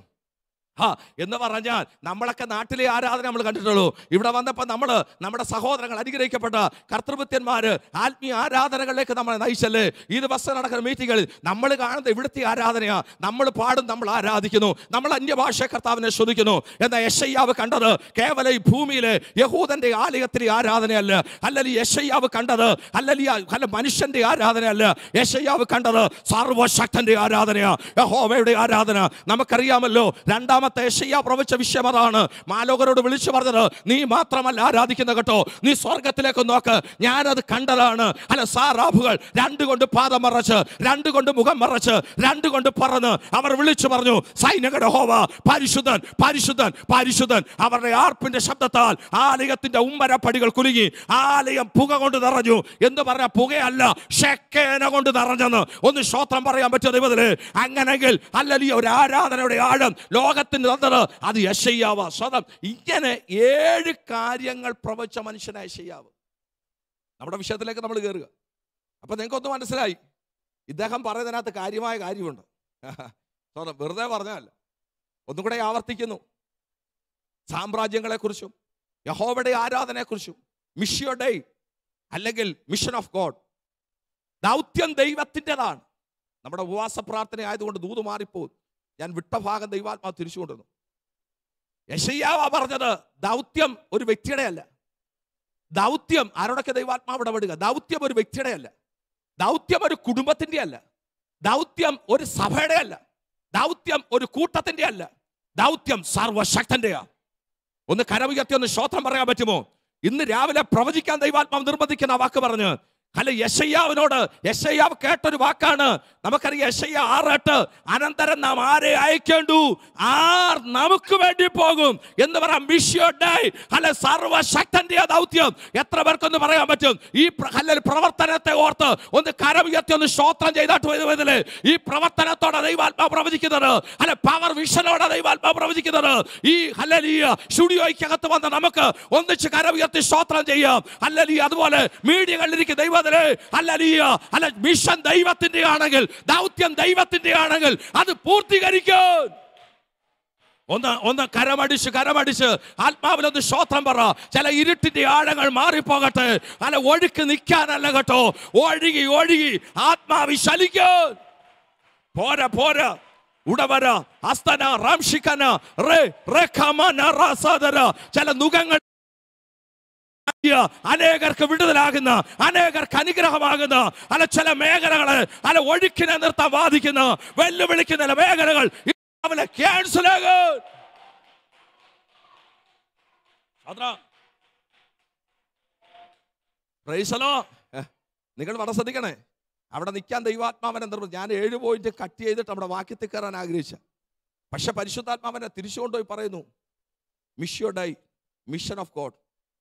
എന്ന് പറഞ്ഞാൽ നമ്മളൊക്കെ നാട്ടിലെ ആരാധന നമ്മൾ കണ്ടിട്ടുള്ളൂ. ഇവിടെ വന്നപ്പോൾ നമ്മൾ നമ്മുടെ സഹോദരങ്ങൾ അനുഗ്രഹിക്കപ്പെട്ട കർത്തൃഭൃത്യന്മാര് ആത്മീയ ആരാധനകളിലേക്ക് നമ്മളെ നയിച്ചല്ലേ. ഈ ദിവസം നടക്കുന്ന മീറ്റിങ്ങുകളിൽ നമ്മൾ കാണുന്നത് ഇവിടുത്തെ ആരാധനയാ. നമ്മൾ പാടും, നമ്മൾ ആരാധിക്കുന്നു, നമ്മൾ അന്യഭാഷ കർത്താവിനെ ശ്രദ്ധിക്കുന്നു. എന്നാൽ യെശയ്യാവ് കണ്ടത് കേവലം ഈ ഭൂമിയിലെ യഹൂദന്റെ ആലയത്തിലെ ആരാധനയല്ല. അല്ലെങ്കിൽ യെശയ്യാവ് കണ്ടത് അല്ല മനുഷ്യന്റെ ആരാധനയല്ല. യെശയ്യാവ് കണ്ടത് സർവശക്തന്റെ ആരാധനയാ, യഹോവയുടെ ആരാധന. നമുക്കറിയാമല്ലോ, 2-മത്തെ യെശയ്യാ പ്രവചിച്ച വിഷയം അതാണ്. മാലോകരോട് വിളിച്ചു പറഞ്ഞത്, നീ മാത്രമല്ല ആരാധിക്കുന്ന കേട്ടോ, നീ സ്വർഗത്തിലേക്ക് നോക്ക്, ഞാനത് കണ്ടതാണ്. അല്ല സാറാഫുകൾ 2 കൊണ്ട് പാദം മറച്ച്, 2 കൊണ്ട് മുഖം മറച്ച്, 2 കൊണ്ട് പറന്ന് അവർ വിളിച്ചു പറഞ്ഞു, സൈന്യങ്ങളുടെ യഹോവ പരിശുദ്ധൻ പരിശുദ്ധൻ പരിശുദ്ധൻ. അവരുടെ ആർപ്പിന്റെ ശബ്ദത്താൽ ആലയത്തിന്റെ ഉമ്മരപ്പടികൾ കുലുങ്ങി, ആലയം പുക കൊണ്ട് നിറഞ്ഞു. എന്ന് പറഞ്ഞ പുകയല്ല, ഷെക്കേന കൊണ്ട് നിറഞ്ഞെന്ന് ഒന്ന് സ്തോത്രം പറയാൻ പറ്റിയ ദൈവത്തില്. അങ്ങനെങ്കിൽ അല്ലല്ലോ ഒരു ആരാധനയുടെ ആഴം ലോകത്തിന് തന്നത് അത് യെശയ്യാവ്. സ്വതം ഇങ്ങനെ 7 കാര്യങ്ങൾ പ്രവചിച്ച മനുഷ്യനായ യെശയ്യാവ്. നമ്മുടെ വിഷയത്തിലേക്ക് നമ്മൾ കയറുക. അപ്പൊ നിങ്ങൾക്കൊന്ന് മനസ്സിലായി, ഇദ്ദേഹം പറയുന്നതിനകത്ത് കാര്യമായ കാര്യമുണ്ട്. വെറുതെ പറഞ്ഞല്ല, ഒന്നും കൂടെ ആവർത്തിക്കുന്നു. സാമ്രാജ്യങ്ങളെക്കുറിച്ചും യഹോവയുടെ ആരാധനയെക്കുറിച്ചും, മിഷ്യോ ഡേ അല്ലെങ്കിൽ മിഷൻ ഓഫ് ഗോഡ്, ദൗത്യം ദൈവത്തിൻ്റെതാണ്. നമ്മുടെ ഉപവാസ പ്രാർത്ഥന ആയതുകൊണ്ട് ദൂത് മാറിപ്പോകും. ഞാൻ വിട്ട ഭാഗം ദൈവാത്മാവ് തിരിച്ചുകൊണ്ടിരുന്നു. യെശയ്യാവ് പറഞ്ഞത് ദൗത്യം ഒരു വ്യക്തിയുടെ അല്ല. ദൗത്യം ആരോടൊക്കെ ദൈവാത്മാവ് ഇടപെടുക. ദൗത്യം ഒരു വ്യക്തിയുടെ അല്ല. ദൗത്യം ഒരു കുടുംബത്തിന്റെ അല്ല. ദൗത്യം ഒരു സഭയുടെ അല്ല. ദൗത്യം ഒരു കൂട്ടത്തിന്റെ അല്ല. ദൗത്യം സർവശക്തന്റെയാ. ഒന്ന് കരമുയർത്തി ഒന്ന് സ്തോത്രം പറയാൻ പറ്റുമോ? ഇന്ന് രാവിലെ പ്രവചിക്കാൻ ദൈവാത്മാവ് നിർബന്ധിക്കുന്ന വാക്ക് പറഞ്ഞ് അല്ല യെശയ്യാവിനോട് യെശയ്യാവ് കേട്ടൊരു വാക്കാണ്. നമുക്കറിയാം യെശയ്യാ 6:8, അനന്തരം നാം ആരെ അയക്കേണ്ടു, ആർ നമുക്ക് വേണ്ടി പോകും എന്ന് പറയാം. മിഷ്യോ ഡേ അല്ല സർവശക്തന്റെ ദൗത്യം. എത്ര പേർക്കൊന്ന് പറയാൻ പറ്റും? ഈ പ്രവർത്തനത്തെ ഓർത്ത് ഒന്ന് കരമുയർത്തി ഒന്ന് സ്തോത്രം ചെയ്തിട്ട് ഈ പ്രവർത്തനത്തോടെ ദൈവാത്മാവ് പ്രവചിക്കുന്നത് അല്ല പവർ വിഷനോടെ ദൈവാത്മാവ് പ്രവചിക്കുന്നത്. ഈ ഹല്ലേലൂയ സ്റ്റുഡിയോയ്ക്കകത്ത് വന്ന് നമുക്ക് ഒന്നിച്ച് കരമുയർത്തി സ്തോത്രം ചെയ്യാം. ഹല്ലേലൂയ. അതുപോലെ മീഡിയകളിലേക്ക് ദൈവ അല്ല മിഷൻ ദൈവത്തിന്റെ ആണെങ്കിൽ, ദൗത്യം ദൈവത്തിന്റെ ആണെങ്കിൽ അത് പൂർത്തീകരിക്കും. ഒന്ന് കരമടിച്ച് ആത്മാവിലൊന്ന് സ്തോത്രം പറ. ചില ഇരുട്ടിന്റെ ആഴങ്ങൾ മാറിപ്പോകട്ടെ. അല്ല ഒഴുക്ക് നിൽക്കാനല്ല കേട്ടോ, ഒഴുകി ഒഴുകി ആത്മാവി ശലിക്കും. പോരാ ഉടവര അസ്തന റാംഷിക്കന ചില നുഖങ്ങൾ അനേകർക്ക് വിടുതലാകുന്ന, അനേകർക്ക് അനുഗ്രഹമാകുന്ന അല്ല ചില മേഖലകള് അല്ല ഒഴുക്കിനെ നിർത്താൻ വാദിക്കുന്ന വെല്ലുവിളിക്കുന്ന മേഖലകൾ ക്യാൻസൽ ആകും. നിങ്ങൾ വളരെ ശ്രദ്ധിക്കണേ. അവിടെ നിൽക്കാൻ ദൈവാത്മാവനെ നിർബന്ധം. ഞാൻ 7 പോയിന്റ് കട്ട് ചെയ്തിട്ട് നമ്മുടെ വാക്യത്തിൽ കയറാൻ ആഗ്രഹിച്ച, പക്ഷെ പരിശുദ്ധാത്മാവനെ തിരിച്ചുകൊണ്ടുപോയി പറയുന്നു, മിഷ്യോ ഡൈ മിഷൻ ഓഫ് ഗോഡ്.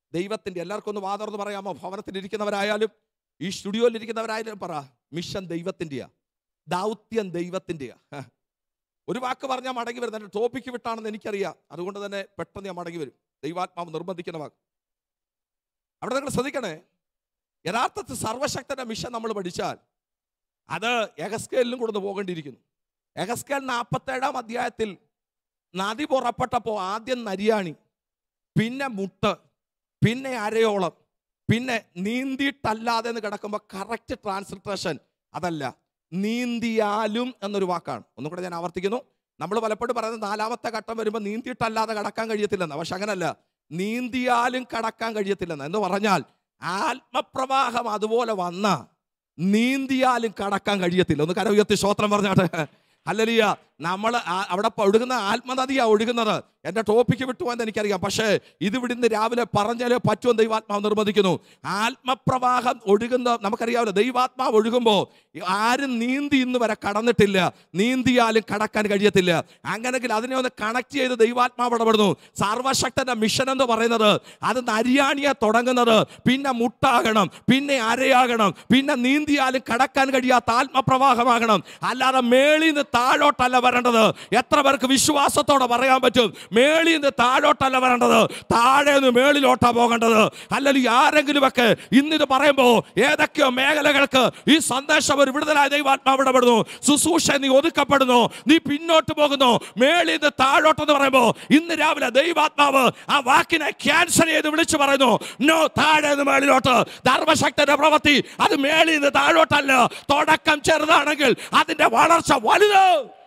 ദൈവത്തിൻ്റെ, എല്ലാവർക്കും ഒന്ന് വാതർന്ന് പറയാമോ? ഭവനത്തിലിരിക്കുന്നവരായാലും ഈ സ്റ്റുഡിയോയിലിരിക്കുന്നവരായാലും പറ, മിഷൻ ദൈവത്തിൻ്റെയാ, ദൗത്യം ദൈവത്തിൻ്റെയാ. ഒരു വാക്ക് പറഞ്ഞാൽ മടങ്ങി വരും. എൻ്റെ ടോപ്പിക്ക് വിട്ടാണെന്ന് എനിക്കറിയാം, അതുകൊണ്ട് തന്നെ പെട്ടെന്ന് ഞാൻ മടങ്ങി വരും. ദൈവാത്മാവ് നിർബന്ധിക്കുന്ന വാക്ക്. അവിടെ നിങ്ങൾ ശ്രദ്ധിക്കണേ, യഥാർത്ഥത്തിൽ സർവശക്തന്റെ മിഷൻ നമ്മൾ പഠിച്ചാൽ അത് എഹെസ്കേലിലും കൂടെ പോകേണ്ടിയിരിക്കുന്നു. എഹെസ്കേൽ 47-ാം അധ്യായത്തിൽ നദി പുറപ്പെട്ടപ്പോൾ ആദ്യം നരിയാണി, പിന്നെ മുട്ട്, പിന്നെ അരയോളം, പിന്നെ നീന്തിയിട്ടല്ലാതെ എന്ന് കിടക്കുമ്പോൾ കറക്റ്റ് ട്രാൻസ്ലിറ്ററേഷൻ അതല്ല, നീന്തിയാലും എന്നൊരു വാക്കാണ്. ഒന്നും കൂടെ ഞാൻ ആവർത്തിക്കുന്നു. നമ്മൾ പലപ്പോഴും പറയുന്നത് 4-ാമത്തെ ഘട്ടം വരുമ്പോൾ നീന്തിയിട്ടല്ലാതെ കടക്കാൻ കഴിയത്തില്ലെന്ന്. പക്ഷെ അങ്ങനല്ല, നീന്തിയാലും കടക്കാൻ കഴിയത്തില്ലെന്ന്. എന്ന് പറഞ്ഞാൽ ആത്മപ്രവാഹം അതുപോലെ വന്ന നീന്തിയാലും കടക്കാൻ കഴിയത്തില്ല. ഒന്ന് കര ഉയർത്തി സ്തോത്രം പറഞ്ഞാട്ടെ. ഹല്ലേലൂയ. നമ്മൾ അവിടെ ഒഴുകുന്ന ആത്മനദിയാണ് ഒഴുകുന്നത്. എൻ്റെ ടോപ്പിക്ക് വിട്ടുപോയെന്ന് എനിക്കറിയാം, പക്ഷേ ഇത് ഇവിടുന്ന് രാവിലെ പറഞ്ഞാലേ പറ്റുമെന്ന് ദൈവാത്മാവ് നിർബന്ധിക്കുന്നു. ആത്മപ്രവാഹം ഒഴുകുന്ന നമുക്കറിയാമല്ലോ, ദൈവാത്മാവ് ഒഴുകുമ്പോൾ ആരും നീന്തി ഇന്ന് വരെ കടന്നിട്ടില്ല, നീന്തിയാലും കടക്കാൻ കഴിയത്തില്ല. അങ്ങനെങ്കിൽ അതിനെ ഒന്ന് കണക്ട് ചെയ്ത് ദൈവാത്മാവ് ഇടപെടുന്നു. സർവശക്തന്റെ മിഷൻ എന്ന് പറയുന്നത് അത് നരിയാണിയെ തുടങ്ങുന്നത്, പിന്നെ മുട്ടാകണം, പിന്നെ അരയാകണം, പിന്നെ നീന്തിയാലും കടക്കാൻ കഴിയാത്ത ആത്മപ്രവാഹമാകണം. അല്ലാതെ മേളിൽ നിന്ന് താഴോട്ടല്ല വരേണ്ടത്. എത്ര പേർക്ക് വിശ്വാസത്തോടെ പറയാൻ പറ്റും? മേളിൽ നിന്ന് താഴോട്ടല്ല വരേണ്ടത്, താഴെ നിന്ന് മേളിലോട്ടാ പോകേണ്ടത്. അല്ലെങ്കിൽ ആരെങ്കിലുമൊക്കെ ഇന്നിത് പറയുമ്പോൾ ഏതൊക്കെയോ മേഖലകൾക്ക് ഈ സന്ദേശം ഒരു വിടുതലായ ദൈവാത്മാവ് ഇടപെടുന്നു. ശുശ്രൂഷ നീ ഒതുക്കപ്പെടുന്നു, നീ പിന്നോട്ട് പോകുന്നു, മേളിൽ നിന്ന് താഴോട്ടെന്ന് പറയുമ്പോൾ ഇന്ന് രാവിലെ ദൈവാത്മാവ് ആ വാക്കിനെ ക്യാൻസൽ ചെയ്ത് വിളിച്ചു പറയുന്നു, നോ, താഴെ നിന്ന് മേളിലോട്ട്. ധർമ്മശക്തന്റെ പ്രവൃത്തി അത് മേളിൽ നിന്ന് താഴോട്ടല്ല. തുടക്കം ചെറുതാണെങ്കിൽ അതിന്റെ വളർച്ച വലുത്.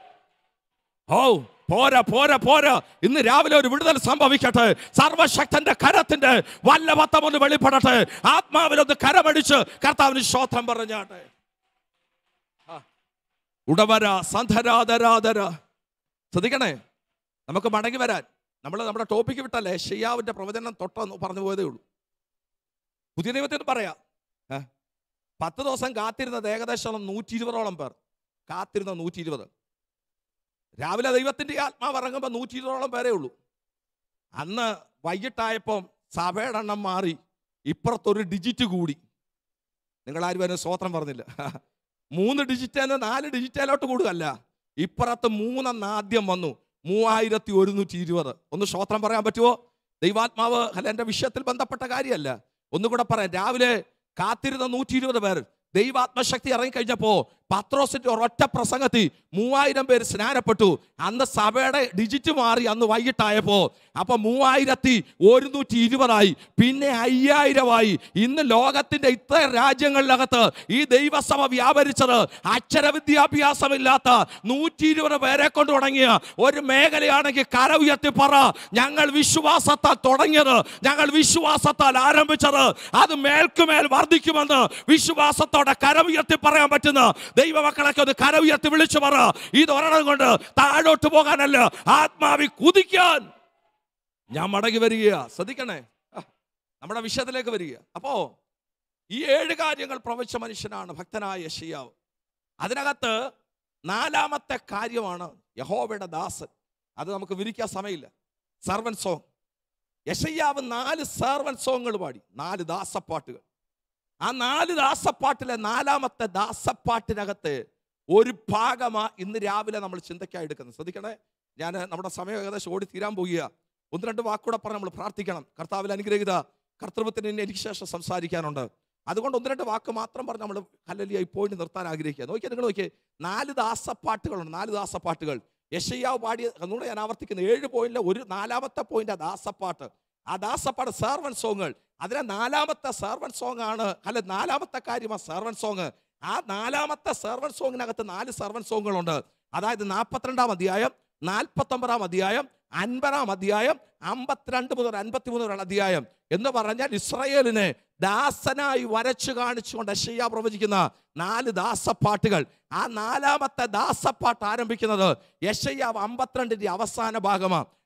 ഓ പോരാ പോരാ പോരാ. ഇന്ന് രാവിലെ ഒരു വിടുതൽ സംഭവിക്കട്ടെ. സർവശക്തന്റെ കരത്തിന്റെ വല്ലഭത്വം ഒന്ന് വെളിപ്പെടട്ടെ. ആത്മാവിലൊന്ന് കരമടിച്ച് കർത്താവിന് സ്തോത്രം പറഞ്ഞാട്ടെ. ഉടവര സന്ധരാധരാധര. ശ്രദ്ധിക്കണേ, നമുക്ക് മടങ്ങി വരാൻ. നമ്മുടെ ടോപ്പിക്ക് വിട്ടല്ലേ, യെശയ്യാവിന്റെ പ്രവചനം തൊട്ടെന്ന് പറഞ്ഞു പോയതേ ഉള്ളൂ. പുതിയ നിയമത്തിൽ പറയാം, 10 ദിവസം കാത്തിരുന്നത് ഏകദേശം 120ഓളം പേർ കാത്തിരുന്ന 120. രാവിലെ ദൈവത്തിൻ്റെ ആത്മാവ് ഇറങ്ങുമ്പോൾ 120ഓളം പേരേ ഉള്ളൂ. അന്ന് വൈകിട്ടായപ്പം സഭയുടെ എണ്ണം മാറി, ഇപ്പുറത്തൊരു ഡിജിറ്റ് കൂടി. നിങ്ങളാരും അതിന് സ്തോത്രം പറഞ്ഞില്ല. 3 ഡിജിറ്റേന്ന് 4 ഡിജിറ്റേലോട്ട് കൂടുകയല്ല, ഇപ്പുറത്ത് 3 ആദ്യം വന്നു, 3120. ഒന്ന് സ്തോത്രം പറയാൻ പറ്റുമോ? ദൈവാത്മാവ് അല്ല, എൻ്റെ വിഷയത്തിൽ ബന്ധപ്പെട്ട കാര്യമല്ല, ഒന്നുകൂടെ പറയാം. രാവിലെ കാത്തിരുന്ന 120 പേർ ദൈവാത്മശക്തി ഇറങ്ങിക്കഴിഞ്ഞപ്പോൾ പത്രോസിന്റെ ഒരൊറ്റ പ്രസംഗത്തിൽ 3000 പേര് സ്നാനപ്പെട്ടു. അന്ന് സഭയുടെ ഡിജിറ്റ് മാറി അന്ന് വൈകിട്ടായപ്പോൾ. അപ്പൊ 3120 പിന്നെ 5000. ഇന്ന് ലോകത്തിന്റെ ഇത്ര രാജ്യങ്ങളിലകത്ത് ഈ ദൈവസഭ വ്യാപരിച്ചത് അക്ഷരവിദ്യാഭ്യാസമില്ലാത്ത 120 പേരെ കൊണ്ട് തുടങ്ങിയ ഒരു മേഖലയാണെങ്കിൽ കര ഉയർത്തി പറ, ഞങ്ങൾ വിശ്വാസത്താൽ തുടങ്ങിയത്, ഞങ്ങൾ വിശ്വാസത്താൽ ആരംഭിച്ചത്, അത് മേൽക്കുമേൽ വർദ്ധിക്കുമെന്ന് വിശ്വാസത്തോടെ കര ഉയർത്തി പറയാൻ പറ്റുന്ന ദൈവമക്കളൊക്കെ ഒന്ന് കര ഉയർത്തി വിളിച്ചു പറ. ഇത് ഒരെണ്ണം കൊണ്ട് താഴോട്ട് പോകാനല്ല, ആത്മാവി കുതിക്കാൻ ഞാൻ മടങ്ങി വരിക. ശ്രദ്ധിക്കണേ, നമ്മുടെ വിഷയത്തിലേക്ക് വരിക. അപ്പോ ഈ 7 കാര്യങ്ങൾ പ്രവചിച്ച മനുഷ്യനാണ് ഭക്തനായ യെശയ്യാവ്. അതിനകത്ത് 4-ാമത്തെ കാര്യമാണ് യഹോവയുടെ ദാസൻ. അത് നമുക്ക് വിരിക്കാൻ സമയമില്ല. Servant song. യെശയ്യാവ് 4 സർവന്റ് സോങ്ങുകൾ പാടി, 4 ദാസപ്പാട്ടുകൾ. ആ 4 ദാസപ്പാട്ടിലെ 4-ാമത്തെ ദാസപ്പാട്ടിനകത്ത് ഒരു ഭാഗമാ ഇന്ന് രാവിലെ നമ്മൾ ചിന്തയ്ക്കായി എടുക്കുന്നത്. ശ്രദ്ധിക്കണേ, ഞാൻ നമ്മുടെ സമയം ഏകദേശം ഓടി തീരാൻ പോകുക. 1-2 വാക്കൂടെ പറഞ്ഞ് നമ്മൾ പ്രാർത്ഥിക്കണം. കർത്താവിൽ അനുഗ്രഹിത കർത്തൃത്വത്തിന് എനിക്ക് ശേഷം സംസാരിക്കാനുണ്ട്. അതുകൊണ്ട് 1-2 വാക്ക് മാത്രം പറഞ്ഞ് നമ്മൾ ഹല്ലേലൂയ പോയിന്റ് നിർത്താൻ ആഗ്രഹിക്കുക. നോക്കിയാൽ നിങ്ങൾ നോക്കിയേ, 4 ദാസപ്പാട്ടുകളുണ്ട്. 4 ദാസപ്പാട്ടുകൾ യെശയ്യാവ് പാടിയ. ഒന്നുകൂടെ ഞാൻ ആവർത്തിക്കുന്നു, 7 പോയിന്റിലെ ഒരു 4-ാമത്തെ പോയിന്റ് ദാസപ്പാട്ട്. ആ ദാസപ്പാട്ട് സർവന്റ് സോങ്ങുകൾ. അതിലെ 4-ാമത്തെ സർവന്റ് സോങ് ആണ്, അല്ല 4-ാമത്തെ കാര്യമാണ് സർവന്റ് സോങ്. ആ 4-ാമത്തെ സർവന്റ് സോങ്ങിനകത്ത് 4 സർവന്റ് സോങ്ങുകളുണ്ട്. അതായത് 42-ാം അധ്യായം, 49-ാം അധ്യായം, 50-ാം അധ്യായം, 52 മുതൽ 53 വരെയുള്ള അധ്യായം എന്ന് പറഞ്ഞാൽ ഇസ്രായേലിനെ ദാസനായി വരച്ചു കാണിച്ചുകൊണ്ട് യെശയ്യാവ് പ്രവചിക്കുന്ന 4 ദാസപ്പാട്ടുകൾ. ആ 4-ാമത്തെ ദാസപ്പാട്ട് ആരംഭിക്കുന്നത് യെശയ്യാവ് 52-ന്റെ അവസാന ഭാഗമാണ്.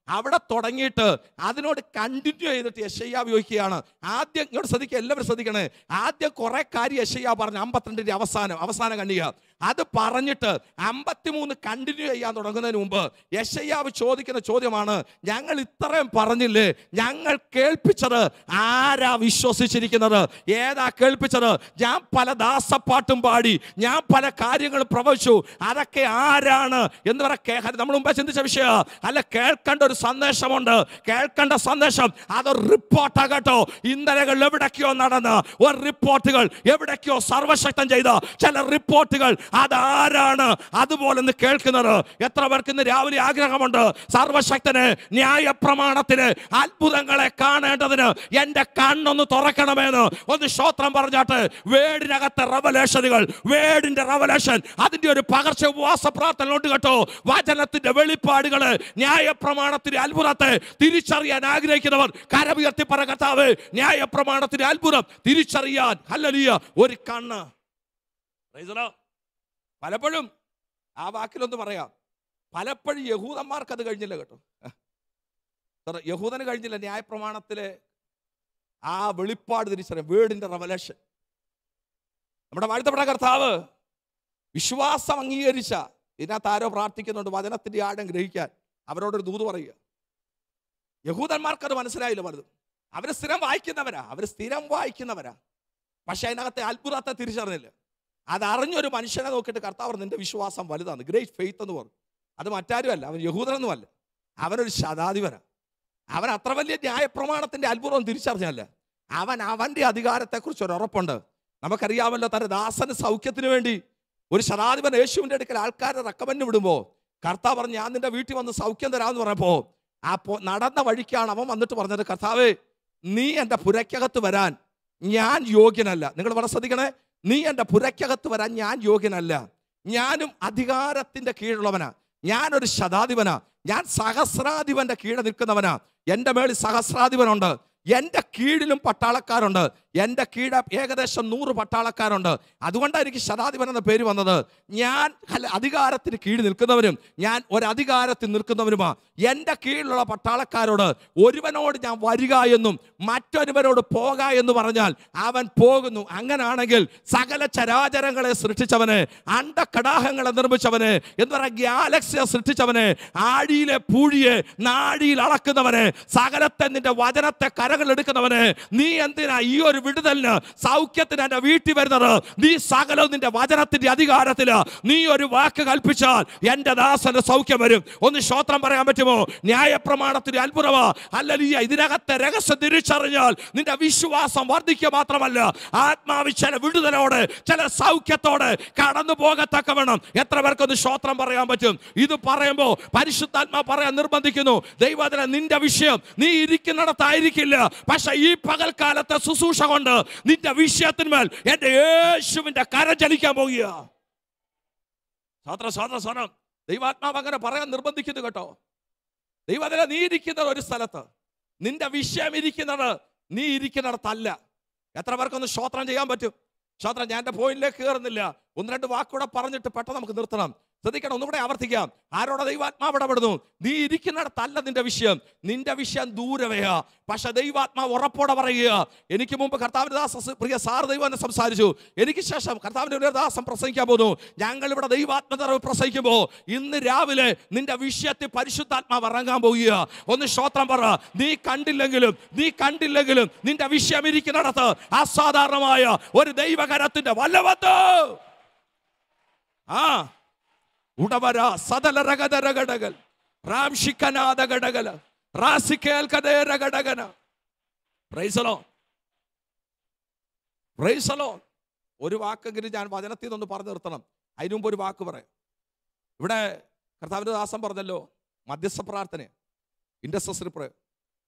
അവിടെ തുടങ്ങിയിട്ട് അതിനോട് കണ്ടിന്യൂ ചെയ്തിട്ട് യെശയ്യാവ് ചോദിക്കുകയാണ്. ആദ്യം ഇങ്ങോട്ട് ശ്രദ്ധിക്കുക, എല്ലാവരും ശ്രദ്ധിക്കണേ. ആദ്യം കുറെ കാര്യം യെശയ്യാവ് പറഞ്ഞു. 52-ന്റെ അവസാന കണ്ണിക അത് പറഞ്ഞിട്ട് 53 കണ്ടിന്യൂ ചെയ്യാൻ തുടങ്ങുന്നതിന് മുമ്പ് യെശയ്യാവ് ചോദിക്കുന്ന ചോദ്യമാണ്, ഞങ്ങൾ ഇത്രയും പറഞ്ഞില്ലേ, ഞങ്ങൾ കേൾപ്പിച്ചത് ആരാ വിശ്വസിച്ചിരിക്കുന്നത്? ഏതാ കേൾപ്പിച്ചത്? ഞാൻ പല ദാസപ്പാട്ടും പാടി, ഞാൻ പല കാര്യങ്ങളും പ്രവചിച്ചു, അതൊക്കെ ആരാണ് എന്ന് പറയാൻ നമ്മൾ മുമ്പേ ചിന്തിച്ച വിഷയം അല്ല. കേൾക്കേണ്ട ഒരു സന്ദേശമുണ്ട്. കേൾക്കേണ്ട സന്ദേശം അതൊരു റിപ്പോർട്ടാകട്ടോ. ഇന്നലകൾ എവിടേക്കോ നടന്ന് ഒരു റിപ്പോർട്ടുകൾ എവിടേക്കോ സർവശക്തൻ ചെയ്ത ചില റിപ്പോർട്ടുകൾ അതാരാണ് അതുപോലെ കേൾക്കുന്നത്? എത്ര പേർക്ക് ഇന്ന് രാവിലെ ആഗ്രഹമുണ്ട് സർവശക്തന് ന്യായപ്രമാണത്തിന് അത്ഭുതങ്ങളെ കാണേണ്ടതിന് എന്റെ കണ്ണൊന്ന് തുറക്കണമെന്ന്? ഒന്ന് സ്തോത്രം പറഞ്ഞാട്ട്. വേടിനകത്തെ റെവലേഷനുകൾ, വേടിന്റെ റെവലേഷൻ, അതിന്റെ ഒരു പകർച്ച ഉപവാസ പ്രാർത്ഥന ഉണ്ട് കേട്ടോ. വചനത്തിന്റെ വെളിപ്പാടുകള്, ന്യായപ്രമാണത്തിന്റെ അത്ഭുതത്തെ തിരിച്ചറിയാൻ ആഗ്രഹിക്കുന്നവർ കരമുയർത്തി പറ, കർത്താവേ ന്യായപ്രമാണത്തിന്റെ അത്ഭുതം തിരിച്ചറിയാൻ ഹല്ലേലൂയ ഒരു കണ്ണ്. പലപ്പോഴും ആ വാക്കിലൊന്ന് പറയാം, പലപ്പോഴും യഹൂദന്മാർക്ക് അത് കഴിഞ്ഞില്ല കേട്ടോ. യഹൂദന് കഴിഞ്ഞില്ല ന്യായപ്രമാണത്തിലെ ആ വെളിപ്പാട് തിരിച്ചറിയാം, വേർഡിന്റെ റെവലേഷൻ. നമ്മുടെ വാഴ്ത്തപ്പെട്ട കർത്താവ് വിശ്വാസം അംഗീകരിച്ച, ഇതിനകത്ത് ആരോ പ്രാർത്ഥിക്കുന്നുണ്ട് വചനത്തിന്റെ ആഴം ഗ്രഹിക്കാൻ, അവരോടൊരു ദൂത് പറയുക. യഹൂദന്മാർക്കത് മനസ്സിലായില്ല പലതും. അവർ സ്ഥിരം വായിക്കുന്നവരാ, പക്ഷെ അതിനകത്തെ അത്ഭുതത്തെ തിരിച്ചറിഞ്ഞില്ല. അതറിഞ്ഞൊരു മനുഷ്യനെ നോക്കിയിട്ട് കർത്താവ് നിന്റെ വിശ്വാസം വലുതാണ്, ഗ്രേറ്റ് ഫെയ്ത്ത് എന്ന് പറഞ്ഞു. അത് മറ്റാരുമല്ല, അവൻ യഹൂദനൊന്നുമല്ല, അവനൊരു ശതാധിപനാണ്. അവൻ അത്ര വലിയ ന്യായപ്രമാണത്തിന്റെ അത്ഭുതം തിരിച്ചറിഞ്ഞല്ല. അവന്റെ അധികാരത്തെക്കുറിച്ച് ഒരു ഉറപ്പുണ്ട്. നമുക്കറിയാമല്ലോ, തന്റെ ദാസന് സൗഖ്യത്തിന് വേണ്ടി ഒരു ശതാധിപൻ യേശുവിന്റെ അടുക്കൽ ആൾക്കാരെ റെക്കമെൻഡ് വിടുമ്പോൾ കർത്താവ് പറഞ്ഞു, ഞാൻ നിന്റെ വീട്ടിൽ വന്ന് സൗഖ്യം തരാമെന്ന് പറഞ്ഞപ്പോ നടന്ന വഴിക്കാണ് അവൻ വന്നിട്ട് പറഞ്ഞത്, കർത്താവേ നീ എൻ്റെ പുരയ്ക്കകത്ത് വരാൻ ഞാൻ യോഗ്യനല്ല. നിങ്ങൾ വളരെ ശ്രദ്ധിക്കണേ, നീ എൻ്റെ പുരയ്ക്കകത്ത് വരാൻ ഞാൻ യോഗ്യനല്ല. ഞാനും അധികാരത്തിന്റെ കീഴുള്ളവനാ, ഞാനൊരു ശതാധിപനാ, ഞാൻ സഹസ്രാധിപന്റെ കീഴെ നിൽക്കുന്നവനാ. എൻ്റെ മേളിൽ സഹസ്രാധിപനുണ്ട്, എൻ്റെ കീഴിലും പട്ടാളക്കാരുണ്ട്, എൻ്റെ കീഴ ഏകദേശം 100 പട്ടാളക്കാരുണ്ട്. അതുകൊണ്ടാണ് എനിക്ക് ശതാധിപൻ എന്ന പേര് വന്നത്. ഞാൻ അധികാരത്തിന് കീഴിൽ നിൽക്കുന്നവനും ഞാൻ ഒരധികാരത്തിൽ നിൽക്കുന്നവനുമാ. എൻ്റെ കീഴിലുള്ള പട്ടാളക്കാരോട് ഒരുവനോട് ഞാൻ വരിക എന്നും മറ്റൊരുവനോട് പോക എന്ന് പറഞ്ഞാൽ അവൻ പോകുന്നു. അങ്ങനാണെങ്കിൽ സകല ചരാചരങ്ങളെ സൃഷ്ടിച്ചവനെ, അണ്ടകടാഹങ്ങളെ നിർമ്മിച്ചവനെ, എന്ന് പറയുക ഗാലക്സിയെ സൃഷ്ടിച്ചവനെ, ആഴിയിലെ പൂഴിയെ നാഴിയിൽ അളക്കുന്നവനെ, സകലത്തെ നിന്റെ വചനത്തെ കരങ്ങൾ എടുക്കുന്നവനെ, നീ എന്തിനാ ഈ ഒരു വിടുതലിന് സൗഖ്യത്തിന് എന്റെ വീട്ടിൽ വരുന്നത്? നീ സകലവും നിന്റെ വചനത്തിന്റെ അധികാരത്തില് നീ ഒരു വാക്ക് കൽപ്പിച്ചാൽ എന്റെ ദാസന് സൗഖ്യം വരും. ഒന്ന് സ്തോത്രം പറയാൻ പറ്റുമോ? ന്യായപ്രമാണത്തിന്റെ അത്ഭുതമാ ഹല്ലേലൂയ. ഇതിനകത്തെ രഹസ്യം തിരിച്ചറിഞ്ഞാൽ നിന്റെ വിശ്വാസം വർദ്ധിക്കുക മാത്രമല്ല, ആത്മാവിൽ ചില വിടുതലോടെ, ചില സൗഖ്യത്തോടെ കടന്നു പോകത്തക്കവണ്ണം എത്ര പേർക്കൊന്ന് സ്തോത്രം പറയാൻ പറ്റും? ഇത് പറയുമ്പോൾ പരിശുദ്ധാത്മാ പറയാൻ നിർബന്ധിക്കുന്നു, ദൈവത്തിലെ നിന്റെ വിഷയം നീ ഇരിക്കുന്നിടത്തായിരിക്കില്ല, പക്ഷെ ഈ പകൽക്കാലത്തെ ശുശ്രൂഷ കൊണ്ട് നിന്റെ വിഷയത്തിന്മേൽ എന്റെ യേശുവിന്റെ കരം ചലിക്കാൻ പോകുക. ദൈവാത്മാവ് അങ്ങനെ പറയാൻ നിർബന്ധിക്കുന്നു കേട്ടോ. ദൈവത്തിലെ നീ ഇരിക്കുന്നത് ഒരു സ്ഥലത്ത്, നിന്റെ വിഷയം ഇരിക്കുന്നത് നീ ഇരിക്കുന്നിടത്തല്ല. എത്ര പേർക്കൊന്ന് സ്തോത്രം ചെയ്യാൻ പറ്റും? സ്തോത്രം. ഞാൻ എൻ്റെ പോയിന്റിലേക്ക് കയറുന്നില്ല, 1-2 വാക്കുകൂടെ പറഞ്ഞിട്ട് പെട്ടെന്ന് നമുക്ക് നിർത്തണം. ശ്രദ്ധിക്കണം, ഒന്നുകൂടെ ആവർത്തിക്കാം. ആരോടെ ദൈവാത്മാവ് ഇടപെടുന്നു? നീ ഇരിക്കുന്നിടത്തല്ല നിന്റെ വിഷയം, നിന്റെ വിഷയം ദൂരവയാ. പക്ഷെ ദൈവാത്മാവ് ഉറപ്പോടെ പറയുക, എനിക്ക് മുമ്പ് കർത്താവിന്റെ ദാസൻ പ്രിയ സാർ ദൈവം സംസാരിച്ചു, എനിക്ക് ശേഷം കർത്താവിന്റെ ദാസൻ പ്രസംഗിക്കാൻ പോകുന്നു. ഞങ്ങൾ ഇവിടെ ദൈവാത്മനിറവ് പ്രസംഗിക്കുമ്പോൾ ഇന്ന് രാവിലെ നിന്റെ വിഷയത്തിൽ പരിശുദ്ധാത്മാവ് ഇറങ്ങാൻ പോകുക. ഒന്ന് സ്തോത്രം പറ. നീ കണ്ടില്ലെങ്കിലും നിന്റെ വിഷയം ഇരിക്കുന്നിടത്ത് അസാധാരണമായ ഒരു ദൈവകരത്തിന്റെ വല്ലവത്ത് ഉടവര സദലരഗദരഗടകൽ റാംഷിക്കനാദഗടകല റാസിക്കേൽക്കദേരഗടകന. Praise the Lord, praise the Lord. ഒരു വാക്കെങ്കിലും ഞാൻ വചനത്തിൽ നിന്നൊന്ന് പറഞ്ഞു നിർത്തണം. അതിനു മുമ്പ് ഒരു വാക്ക് പറയാം. ഇവിടെ കർത്താവിന്റെ ദാസൻ പറഞ്ഞല്ലോ, മധ്യസ്ഥ പ്രാർത്ഥന, ഇന്റർസെസറി പ്രേയർ.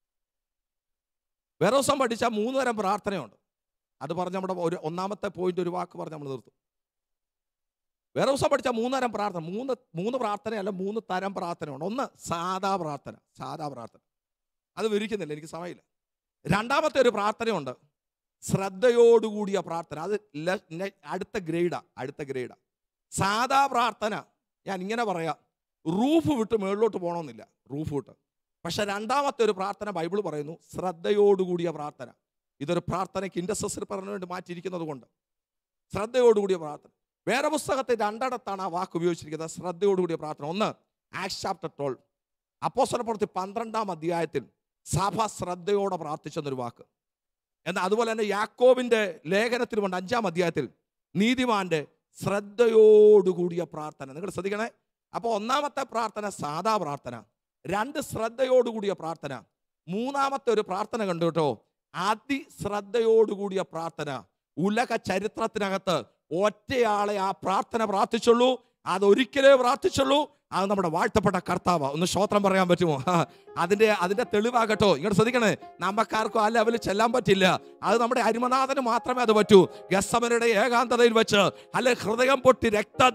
വേറെ ദിവസം പഠിച്ച 3 തരം പ്രാർത്ഥനയുണ്ട്. അത് പറഞ്ഞ് നമ്മുടെ ഒന്നാമത്തെ പോയിന്റ് ഒരു വാക്ക് പറഞ്ഞ് നമ്മൾ നിർത്തും. വേറെ ദിവസം പഠിച്ച 3 തരം പ്രാർത്ഥന, മൂന്ന് പ്രാർത്ഥനയല്ല, 3 തരം പ്രാർത്ഥനയുണ്ട്. ഒന്ന് സാധാ പ്രാർത്ഥന, അത് വിവരിക്കുന്നില്ല, എനിക്ക് സമയമില്ല. രണ്ടാമത്തെ ഒരു പ്രാർത്ഥനയുണ്ട്, ശ്രദ്ധയോടുകൂടിയ പ്രാർത്ഥന, അത് അടുത്ത ഗ്രേഡാ. സാധാ പ്രാർത്ഥന ഞാൻ ഇങ്ങനെ പറയാം, റൂഫ് വിട്ട് മുകളിലോട്ട് പോകണമെന്നില്ല, റൂഫ് വിട്ട്. പക്ഷെ രണ്ടാമത്തെ ഒരു പ്രാർത്ഥന ബൈബിൾ പറയുന്നു ശ്രദ്ധയോടുകൂടിയ പ്രാർത്ഥന. ഇതൊരു പ്രാർത്ഥനയ്ക്ക് ഇൻറ്റർസെസറി പറഞ്ഞു വേണ്ടി മാറ്റിയിരിക്കുന്നത് കൊണ്ട് ശ്രദ്ധയോടുകൂടിയ പ്രാർത്ഥന. വേറെ പുസ്തകത്തിൽ രണ്ടിടത്താണ് ആ വാക്ക് ഉപയോഗിച്ചിരിക്കുന്നത്, ശ്രദ്ധയോടുകൂടിയ പ്രാർത്ഥന. ഒന്ന് ആക്ട്സ് ചാപ്റ്റർ 12, അപ്പോസ്തലപ്രവൃത്തി 12-ാം അധ്യായത്തിൽ സഭ ശ്രദ്ധയോടെ പ്രാർത്ഥിച്ചെന്നൊരു വാക്ക്. എന്നാൽ അതുപോലെ തന്നെ യാക്കോബിന്റെ ലേഖനത്തിലുമുണ്ട് 5-ാം അധ്യായത്തിൽ നീതിമാന്റെ ശ്രദ്ധയോടുകൂടിയ പ്രാർത്ഥന. നിങ്ങൾ ശ്രദ്ധിക്കണേ. അപ്പോൾ ഒന്നാമത്തെ പ്രാർത്ഥന സാധാ പ്രാർത്ഥന, 2 ശ്രദ്ധയോടുകൂടിയ പ്രാർത്ഥന, മൂന്നാമത്തെ ഒരു പ്രാർത്ഥന കണ്ടു കേട്ടോ, അതിശ്രദ്ധയോടുകൂടിയ പ്രാർത്ഥന. ഉലക ചരിത്രത്തിനകത്ത് ഒറ്റയാളെ ആ പ്രാർത്ഥന പ്രാർത്ഥിച്ചുള്ളൂ, അതൊരിക്കലേ പ്രാർത്ഥിച്ചുള്ളൂ, അത് നമ്മുടെ വാഴ്ത്തപ്പെട്ട കർത്താവ്. ഒന്ന് സ്തോത്രം പറയാൻ പറ്റുമോ? അതിന്റെ തെളിവാകട്ടോ. ഇങ്ങോട്ട് ശ്രദ്ധിക്കണേ, നമുക്കാർക്കും ആ ലെവലിൽ ചെല്ലാൻ പറ്റില്ല. അത് നമ്മുടെ അരിമനാഥന് മാത്രമേ അത് പറ്റൂ. ഗെത്സമനയുടെ ഏകാന്തതയിൽ വെച്ച് അല്ലെ ഹൃദയം പൊട്ടി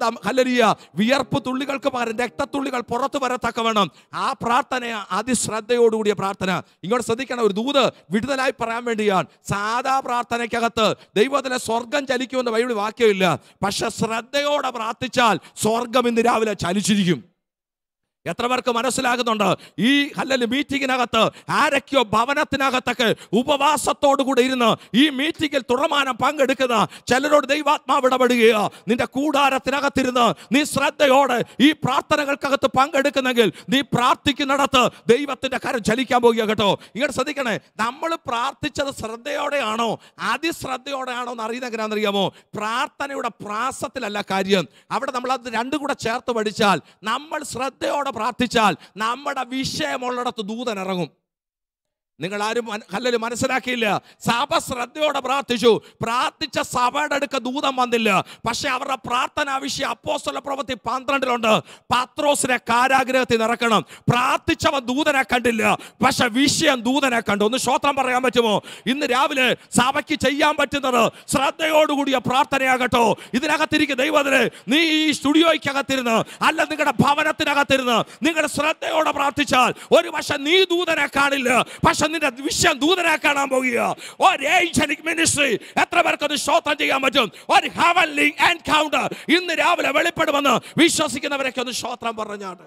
വിയർപ്പ് തുള്ളികൾക്ക് പകരം രക്തത്തുള്ളികൾ പുറത്തു വരത്തക്കവണ്ണം ആ പ്രാർത്ഥന അതിശ്രദ്ധയോടുകൂടിയ പ്രാർത്ഥന. ഇങ്ങോട്ട് ശ്രദ്ധിക്കണം, ഒരു ദൂത് വിടുതലായി പറയാൻ വേണ്ടിയാണ്. സാധാ പ്രാർത്ഥനയ്ക്കകത്ത് ദൈവത്തിലെ സ്വർഗം ചലിക്കുമെന്ന് ബൈബിളിൽ വാക്യമില്ല. പക്ഷെ ശ്രദ്ധയോടെ പ്രാർത്ഥിച്ചാൽ സ്വർഗം ഇന്ന് രാവിലെ ചലിച്ചിരിക്കും. എത്ര പേർക്ക് മനസ്സിലാകുന്നുണ്ട്? ഈ മീറ്റിങ്ങിനകത്ത് ആരൊക്കെയോ ഭവനത്തിനകത്തൊക്കെ ഉപവാസത്തോടുകൂടി ഇരുന്ന് ഈ മീറ്റിങ്ങിൽ തുടർമാനം പങ്കെടുക്കുന്ന ചിലരോട് ദൈവാത്മാവ് ഇടപെടുകയോ, നിന്റെ കൂടാരത്തിനകത്തിരുന്ന് നീ ശ്രദ്ധയോടെ ഈ പ്രാർത്ഥനകൾക്കകത്ത് പങ്കെടുക്കുന്നെങ്കിൽ നീ പ്രാർത്ഥിക്കുന്നിടത്ത് ദൈവത്തിന്റെ കരം ചലിക്കാൻ പോകുക കേട്ടോ. ഇങ്ങനെ ശ്രദ്ധിക്കണേ, നമ്മൾ പ്രാർത്ഥിച്ചത് ശ്രദ്ധയോടെയാണോ അതിശ്രദ്ധയോടെയാണോ എന്ന് അറിയുന്നറിയാമോ? പ്രാർത്ഥനയുടെ പ്രാസത്തിലല്ല കാര്യം. അവിടെ നമ്മൾ അത് രണ്ടും കൂടെ ചേർത്ത് പഠിച്ചാൽ, നമ്മൾ ശ്രദ്ധയോടെ പ്രാർത്ഥിച്ചാൽ നമ്മുടെ വിഷയമുള്ളിടത്ത് ദൂതൻ ഇറങ്ങും. നിങ്ങൾ ആരും മനസ്സിലാക്കിയില്ല. സഭ ശ്രദ്ധയോടെ പ്രാർത്ഥിച്ച സഭയുടെ അടുക്ക ദൂതം വന്നില്ല. പക്ഷെ അവരുടെ പ്രാർത്ഥനാ വിഷയം അപ്പോസ്തലപ്രവൃത്തി 12-ലുണ്ട്. പത്രോസിനെ കാരാഗ്രഹത്തിൽ നിറക്കണം. പ്രാർത്ഥിച്ചവൻ ദൂതനെ കണ്ടില്ല, പക്ഷെ വിഷയം ദൂതനെ കണ്ടു. ഒന്ന് സ്തോത്രം പറയാൻ പറ്റുമോ? ഇന്ന് രാവിലെ സഭയ്ക്ക് ചെയ്യാൻ പറ്റുന്നത് ശ്രദ്ധയോടുകൂടിയ പ്രാർത്ഥനയാകട്ടോ. ഇതിനകത്തിരിക്കുന്ന ദൈവത്തിനെ, നീ ഈ സ്റ്റുഡിയോയ്ക്കകത്തിരുന്ന് അല്ല നിങ്ങളുടെ ഭവനത്തിനകത്തിരുന്ന് നിങ്ങൾ ശ്രദ്ധയോടെ പ്രാർത്ഥിച്ചാൽ ഒരു പക്ഷെ നീ ദൂതനെ കാണില്ല, പക്ഷെ നിന്റെ വിഷയം ദൂതനെ കാണാൻ പോകുക. ഒരു ഏഞ്ചലിക് മിനിസ്ട്രി എത്ര പേർക്ക് അത് സ്തോത്രം ചെയ്യാൻ പറ്റും? ഒരു ഹെവൻലി എൻകൗണ്ടർ ഇന്ന് രാവിലെ വെളിപ്പെടുമെന്ന് വിശ്വസിക്കുന്നവരൊക്കെ ഒന്ന് സ്തോത്രം പറഞ്ഞാണ്.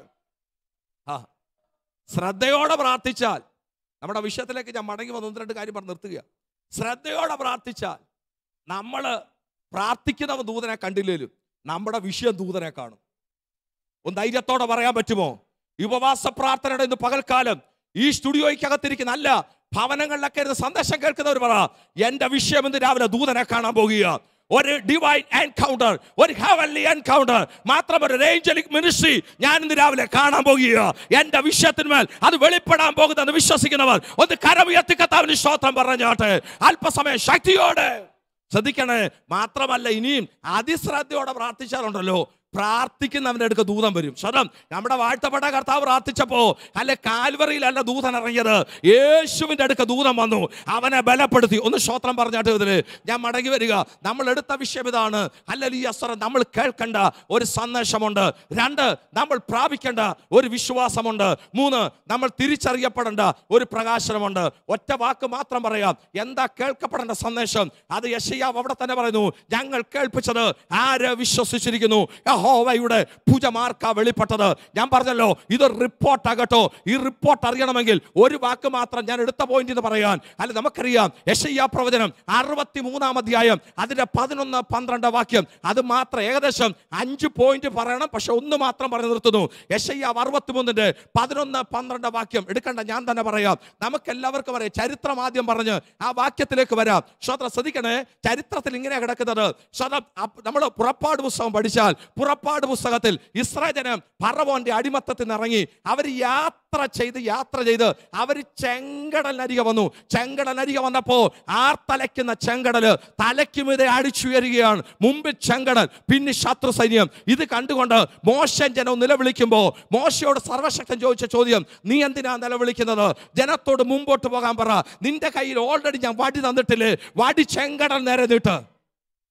ശ്രദ്ധയോടെ പ്രാർത്ഥിച്ചാൽ, നമ്മുടെ വിഷയത്തിലേക്ക് ഞാൻ മടങ്ങി വന്ന് 1-2 കാര്യം പറഞ്ഞ് നിർത്തുക. ശ്രദ്ധയോടെ പ്രാർത്ഥിച്ചാൽ നമ്മൾ പ്രാർത്ഥിക്കുന്നവ ദൂതനെ കണ്ടില്ലേലും നമ്മുടെ വിഷയം ദൂതനെ കാണും. ഒന്ന് ധൈര്യത്തോടെ പറയാൻ പറ്റുമോ? ഉപവാസ പ്രാർത്ഥനയുടെ ഇന്ന് പകൽക്കാലം ഈ സ്റ്റുഡിയോയ്ക്കകത്തിരിക്കുന്ന അല്ല ഭവനങ്ങളിലൊക്കെ ഇരുന്ന് സന്ദേശം കേൾക്കുന്നവർ പറ, എന്റെ വിഷയം ഇന്ന് രാവിലെ ദൂതനെ കാണാൻ പോകുക. ഒരു ഡിവൈൻ എൻകൗണ്ടർ, ഒരു ഹെവൻലി എൻകൗണ്ടർ, മാത്രമല്ല ഒരു ഏഞ്ചലിക് മിനിസ്ട്രി ഞാൻ ഇന്ന് രാവിലെ കാണാൻ പോകുക. എന്റെ വിഷയത്തിന്മേൽ അത് വെളിപ്പെടാൻ പോകുന്നെന്ന് വിശ്വസിക്കുന്നവർ ഒന്ന് കരമുയർത്തി കർത്താവിന് സ്തോത്രം പറഞ്ഞാട്ടെ. അല്പസമയം ശക്തിയോടെ ശ്രദ്ധിക്കണേ. മാത്രമല്ല ഇനിയും അതിശ്രദ്ധയോടെ പ്രാർത്ഥിച്ചാലുണ്ടല്ലോ, പ്രാർത്ഥിക്കുന്നവന്റെ അടുക്ക ദൂതൻ വരും. സ്വതം നമ്മുടെ വാഴ്ത്തപ്പെട്ട കർത്താവ് പ്രാർത്ഥിച്ചപ്പോ അല്ലെ കാൽവറിയിലല്ല ദൂതൻ ഇറങ്ങിയത്, യേശുവിന്റെ അടുക്ക ദൂതൻ വന്നു, അവനെ ബലപ്പെടുത്തി. ഒന്ന് സ്തോത്രം പറഞ്ഞാട്ട് ഇതില് ഞാൻ മടങ്ങി വരിക. നമ്മൾ എടുത്ത വിഷയം ഇതാണ്. ഹല്ലേലൂയ. നമ്മൾ കേൾക്കേണ്ട ഒരു സന്ദേശമുണ്ട്. 2 നമ്മൾ പ്രാപിക്കേണ്ട ഒരു വിശ്വാസമുണ്ട്. 3 നമ്മൾ തിരിച്ചറിയപ്പെടേണ്ട ഒരു പ്രകാശനമുണ്ട്. ഒറ്റ വാക്ക് മാത്രം പറയാം, എന്താ കേൾക്കപ്പെടേണ്ട സന്ദേശം? അത് യെശയ്യാവ് അവിടെ തന്നെ പറയുന്നു, ഞങ്ങൾ കേൾപ്പിച്ചത് ആര് വിശ്വസിച്ചിരിക്കുന്നു? യഹോവയുടെ ഭുജമാർക്കാ വെളിപ്പെട്ടത്. ഞാൻ പറഞ്ഞല്ലോ, ഇത് റിപ്പോർട്ടാകട്ടോ. ഈ റിപ്പോർട്ട് അറിയണമെങ്കിൽ ഒരു വാക്ക് മാത്രം ഞാൻ എടുത്ത പോയിന്റ് എന്ന് പറയാൻ. അല്ല, നമുക്കറിയാം യെശയ്യാ പ്രവചനം 63-ാം അധ്യായം അതിന്റെ 11-12 വാക്യം, അത് മാത്രം ഏകദേശം 5 പോയിന്റ് പറയണം, പക്ഷെ 1 മാത്രം പറഞ്ഞു നിർത്തുന്നു. യെശയ്യാ 63-ന്റെ 11-12 വാക്യം എടുക്കണ്ട, ഞാൻ തന്നെ പറയാം. നമുക്ക് എല്ലാവർക്കും അറിയാം. ചരിത്രം ആദ്യം പറഞ്ഞ് ആ വാക്യത്തിലേക്ക് വരാം. ശ്രദ്ധിക്കണേ, ചരിത്രത്തിൽ ഇങ്ങനെ കിടക്കുന്നത്. നമ്മൾ പുറപ്പാട് പുസ്തകം പഠിച്ചാൽ പുറപ്പാട് പുസ്തകത്തിൽ ഇസ്രായേൽ ജനം ഫറവോന്റെ അടിമത്തത്തിൽ നിന്ന് ഇറങ്ങി അവർ യാത്ര ചെയ്ത് അവർ ചെങ്കടലിനരികെ വന്നു. ചെങ്കടലിനരികെ വന്നപ്പോൾ ആർത്തലയ്ക്കുന്ന ചെങ്കടല് തലയ്ക്കുമീതെ അടിച്ചുയരുകയാണ്. മുമ്പിൽ ചെങ്കടൽ, പിന്നെ ശത്രു സൈന്യം. ഇത് കണ്ടുകൊണ്ട് മോശൻ ജനം നിലവിളിക്കുമ്പോൾ മോശയോട് സർവശക്തൻ ചോദിച്ച ചോദ്യം, നീ എന്തിനാ നിലവിളിക്കുന്നത്? ജനത്തോട് മുമ്പോട്ട് പോകാൻ പറ. നിന്റെ കയ്യിൽ ഓൾറെഡി ഞാൻ വടി തന്നിട്ടില്ലേ? വടി ചെങ്കടൽ നേരെ നീട്ട്.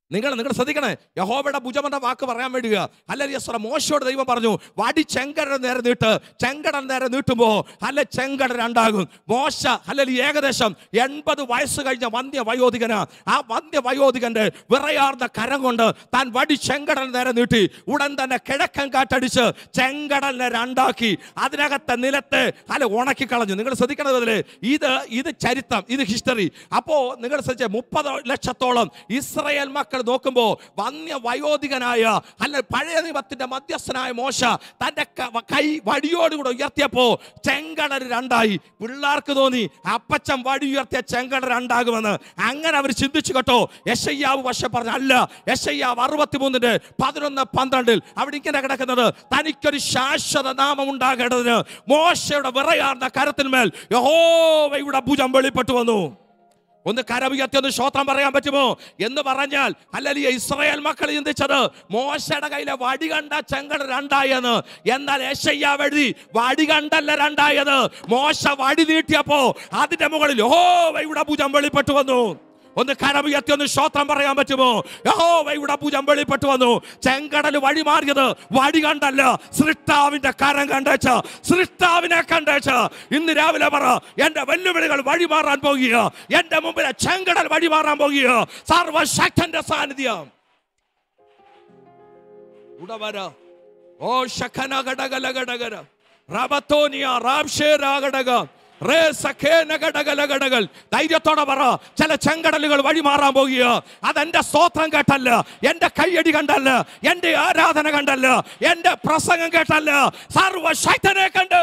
നിങ്ങൾ ശ്രദ്ധിക്കണേ, യഹോവയുടെ ഭുജമെന്ന വാക്ക് പറയാൻ വേണ്ടിയ ഹല്ലേലൂയ. മോശയോട് ദൈവം പറഞ്ഞു, വടി ചെങ്കടൽ നേരെ നീട്ട്. ചെങ്കടൽ നേരെ നീട്ടുമ്പോ ചെങ്കടൽ രണ്ടാകും. മോശ ഹല്ലേലൂയ ഏകദേശം 80 വയസ്സ് കഴിഞ്ഞ വന്ധ്യ വയോധികന്, ആ വന്ധ്യ വയോധികന്റെ വിറയാർന്ന കരം കൊണ്ട് താൻ വടി ചെങ്കടൽ നേരെ നീട്ടി. ഉടൻ തന്നെ കിഴക്കൻ കാറ്റടിച്ച് ചെങ്കടലിനെ രണ്ടാക്കി അതിനകത്തെ നിലത്തെ ഉണക്കി കളഞ്ഞു. നിങ്ങൾ ശ്രദ്ധിക്കണതില്ലേ, ഇത് ചരിത്രം, ഇത് ഹിസ്റ്ററി. അപ്പോ നിങ്ങൾ ശ്രദ്ധിച്ച 30 ലക്ഷത്തോളം ഇസ്രായേൽ മക്കൾ നോക്കുമ്പോൾ വന്യ വയോധികനായ പഴയ നിയമത്തിന്റെ മധ്യസ്ഥനായ മോശ തന്റെ കൈ വടിയോടുകൂടെ ഉയർത്തിയപ്പോ ചെങ്കടൽ രണ്ടായി. പിള്ളേർക്ക് തോന്നി അപ്പച്ചൻ വടി ഉയർത്തിയ ചെങ്കടൽ രണ്ടാകുമെന്ന്. അങ്ങനെ അവർ ചിന്തിച്ചു കേട്ടോ. യെശയ്യാവ് പക്ഷെ പറഞ്ഞു അല്ല. യെശയ്യാവ് 63:11-12 അവിടെ ഇങ്ങനെ കിടക്കുന്നത്, തനിക്കൊരു ശാശ്വത നാമം ഉണ്ടാകേണ്ടതിന് മോശയുടെ വിറയാർന്ന കരത്തിന്മേൽ യഹോവയുടെ ഭുജം വെളിപ്പെട്ടു വന്നു. ഒന്ന് കരമുയർത്തി ഒന്ന് സ്തോത്രം പറയാൻ പറ്റുമോ എന്ന് പറഞ്ഞാൽ ഹല്ലേലൂയ. ഇസ്രായേൽ മക്കൾ ചിന്തിച്ചത് മോശയുടെ കയ്യിലെ വടി കണ്ട ചെങ്കടൽ രണ്ടായെന്ന്. എന്നാൽ യെശയ്യാവ് എഴുതി വടി കണ്ടല്ല രണ്ടായത്, മോശ വടി നീട്ടിയപ്പോ അതിന്റെ മുകളിൽ യഹോവയുടെ ഭുജം വെളിപ്പെട്ടു വന്നു. ഒന്ന് കരമുയർത്തി ഒന്ന് സ്തോത്രം പറയാൻ പറ്റുമോ? യഹോവയുടെ ഭുജം വെളിപ്പെട്ടു വന്നു. ചെങ്കടൽ വഴി മാറിയത് വടി കണ്ടല്ല, സൃഷ്ടാവിന്റെ കരം കണ്ടേച്ച്, സൃഷ്ടാവിനെ കണ്ടേച്ച്. ഇന്ന് രാവിലെ പറ, എന്റെ വെല്ലുവിളികൾ വഴി മാറാൻ പോകുക, എന്റെ മുമ്പിലെ ചെങ്കടൽ വഴി മാറാൻ പോകുക. സർവശക്തന്റെ സാന്നിധ്യം ഓ ശഖന ഘടകല ഘടകര റബത്തോനിയ റാബ്ഷേര ഘടക. ധൈര്യത്തോടെ പറ, ചില ചെങ്കടലുകൾ വഴി മാറാൻ പോകുക. അതെന്റെ സ്തോത്രം കേട്ടല്ല, എന്റെ കയ്യടി കണ്ടല്ല, എന്റെ ആരാധന കണ്ടല്ല, എന്റെ പ്രസംഗം കേട്ടല്ല, സർവശക്തനെ കണ്ട്.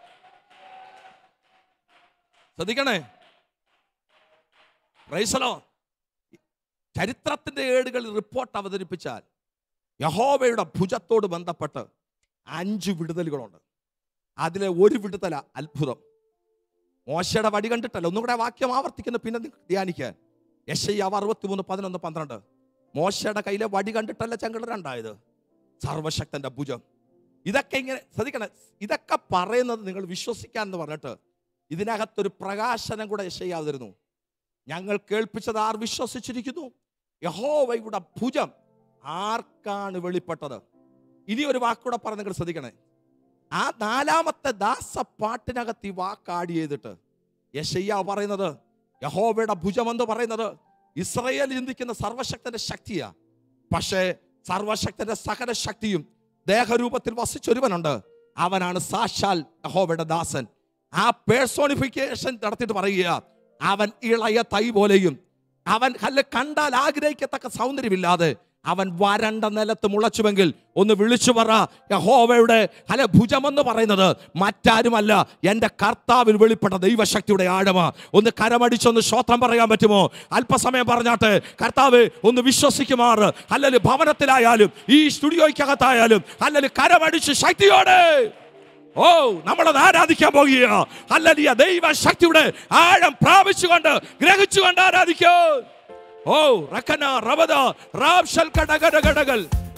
ശ്രദ്ധിക്കണേ, പ്രൈസ് ദി ലോർഡ്. ചരിത്രത്തിന്റെ ഏടുകളിൽ റിപ്പോർട്ട് അവതരിപ്പിച്ചാൽ യഹോവയുടെ ഭുജത്തോട് ബന്ധപ്പെട്ട് 5 വിടുതലുകളുണ്ട്. അതിലെ ഒരു വിടുതല അത്ഭുതം. മോശയുടെ വടി കണ്ടിട്ടല്ല. ഒന്നുകൂടെ വാക്യം ആവർത്തിക്കുന്നു, പിന്നെ ധ്യാനിക്കാൻ. യെശയ്യാവ് 63:11-12 മോശയുടെ കയ്യിലെ വടി കണ്ടിട്ടല്ല ചെങ്കടൽ രണ്ടായത്, സർവശക്തന്റെ ഭുജം. ഇതൊക്കെ ഇങ്ങനെ ശ്രദ്ധിക്കണം. ഇതൊക്കെ പറയുന്നത് നിങ്ങൾ വിശ്വസിക്കാൻ എന്ന് പറഞ്ഞിട്ട് ഇതിനകത്തൊരു പ്രകാശനം കൂടെ യെശയ്യാവ് തരുന്നു. ഞങ്ങൾ കേൾപ്പിച്ചത് ആർ വിശ്വസിച്ചിരിക്കുന്നു? യഹോവയുടെ ഭുജം ആർക്കാണ് വെളിപ്പെട്ടത്? ഇനി ഒരു വാക്കൂടെ പറഞ്ഞ് നിങ്ങൾ ശ്രദ്ധിക്കണേ. ആ 4ാമത്തെ ദാസപ്പാട്ടിനകത്ത് ഈ വാക്കാടി ചെയ്തിട്ട് യെശയ്യാവ് പറയുന്നത് യഹോവയുടെ ഭുജം എന്ന് പറയുന്നത് ഇസ്രായേൽ ചിന്തിക്കുന്ന സർവശക്തന്റെ ശക്തിയാ. പക്ഷേ സർവശക്തന്റെ സകല ശക്തിയും ദേഹരൂപത്തിൽ വസിച്ചൊരുവനുണ്ട്, അവനാണ് സാക്ഷാൽ യഹോവയുടെ ദാസൻ. ആ പേഴ്സോണിഫിക്കേഷൻ നടത്തിയിട്ട് പറയുക, അവൻ ഇളയ തൈ പോലെയും, അവൻ കണ്ടാൽ ആഗ്രഹിക്കത്തക്ക സൗന്ദര്യമില്ലാതെ അവൻ വരണ്ട നിലത്ത് മുളച്ചുവെങ്കിൽ ഒന്ന് വിളിച്ചു പറ, യഹോവയുടെ ഭുജമെന്ന് പറയുന്നത് മറ്റാരുമല്ല, എൻ്റെ കർത്താവിൽ വെളിപ്പെട്ട ദൈവശക്തിയുടെ ആഴമാ. ഒന്ന് കരമടിച്ചൊന്ന് സ്തോത്രം പറയാൻ പറ്റുമോ? അല്പസമയം പറഞ്ഞാട്ടെ. കർത്താവ് ഒന്ന് വിശ്വസിക്കുമാറ്, അല്ലെങ്കിൽ ഭവനത്തിലായാലും ഈ സ്റ്റുഡിയോയ്ക്കകത്തായാലും, അല്ലെങ്കിൽ കരമടിച്ച് ശക്തിയോടെ നമ്മളത് ആരാധിക്കാൻ പോകുക. അല്ലെങ്കിൽ ദൈവശക്തിയുടെ ആഴം പ്രാപിച്ചുകൊണ്ട് ഗ്രഹിച്ചുകൊണ്ട് ആരാധിക്കോ. റക്കന റബദ റാബ്ഷൽ കടകടകടകൾ.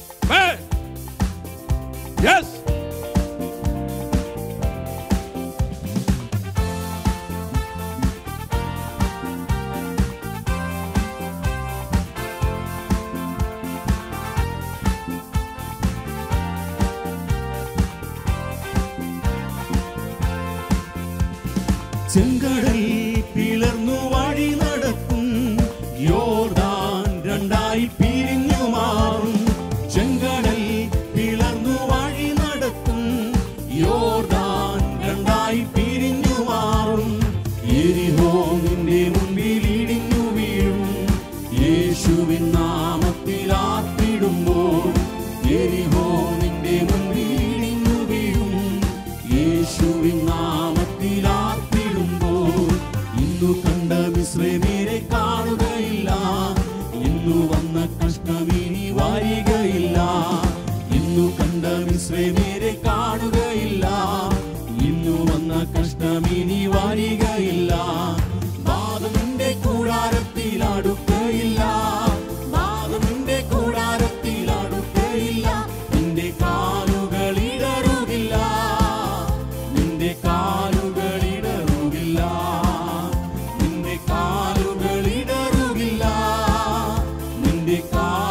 യെസ്, ചെങ്കടൽ പിളർന്നു വഴി നടക്കും, യോർദാൻ രണ്ടായി പിരിഞ്ഞു മാറും. ചെങ്കടൽ പിളർന്നു വഴി നടക്കും, യോർദാൻ രണ്ടായി പിരിഞ്ഞു മാറും. യെരിഹോ നിന്റെ മുമ്പിൽ ഇടിഞ്ഞു വീഴും, യേശുവിൻ നാമത്തിൽ ആർപ്പിടുമ്പോൾ. യെരിഹോ നിന്റെ മുമ്പിൽ ഇടിഞ്ഞു വീഴും, യേശുവിൻ നാമത്തിൽ ആർപ്പിടുമ്പോൾ. ഇന്നു കണ്ട മിസ്രയീമ്യരെ കാണുകയില്ല, ഇന്നു വന്ന കഷ്ടമിനി വരികയില്ല. ഇന്നു കണ്ട മിസ്രയീമ്യരെ കാണുകയില്ല, ഇന്നു വന്ന കഷ്ടമിനി വരികയില്ല. വാദമിന്റെ കൂടാരത്തിൽ അടുക്കയില്ല, വാദമിന്റെ കൂടാരത്തിൽ അടുക്കയില്ല. നിന്റെ കാലുകൾ ഇടറുകില്ല, നിന്റെ കാലുകൾ ഇടറുകില്ല, നിന്റെ കാലുകൾ ഇടറുകില്ല, നിന്റെ കാലുകൾ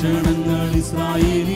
ലക്ഷണങ്ങൾ ഇസ്രായേലിൽ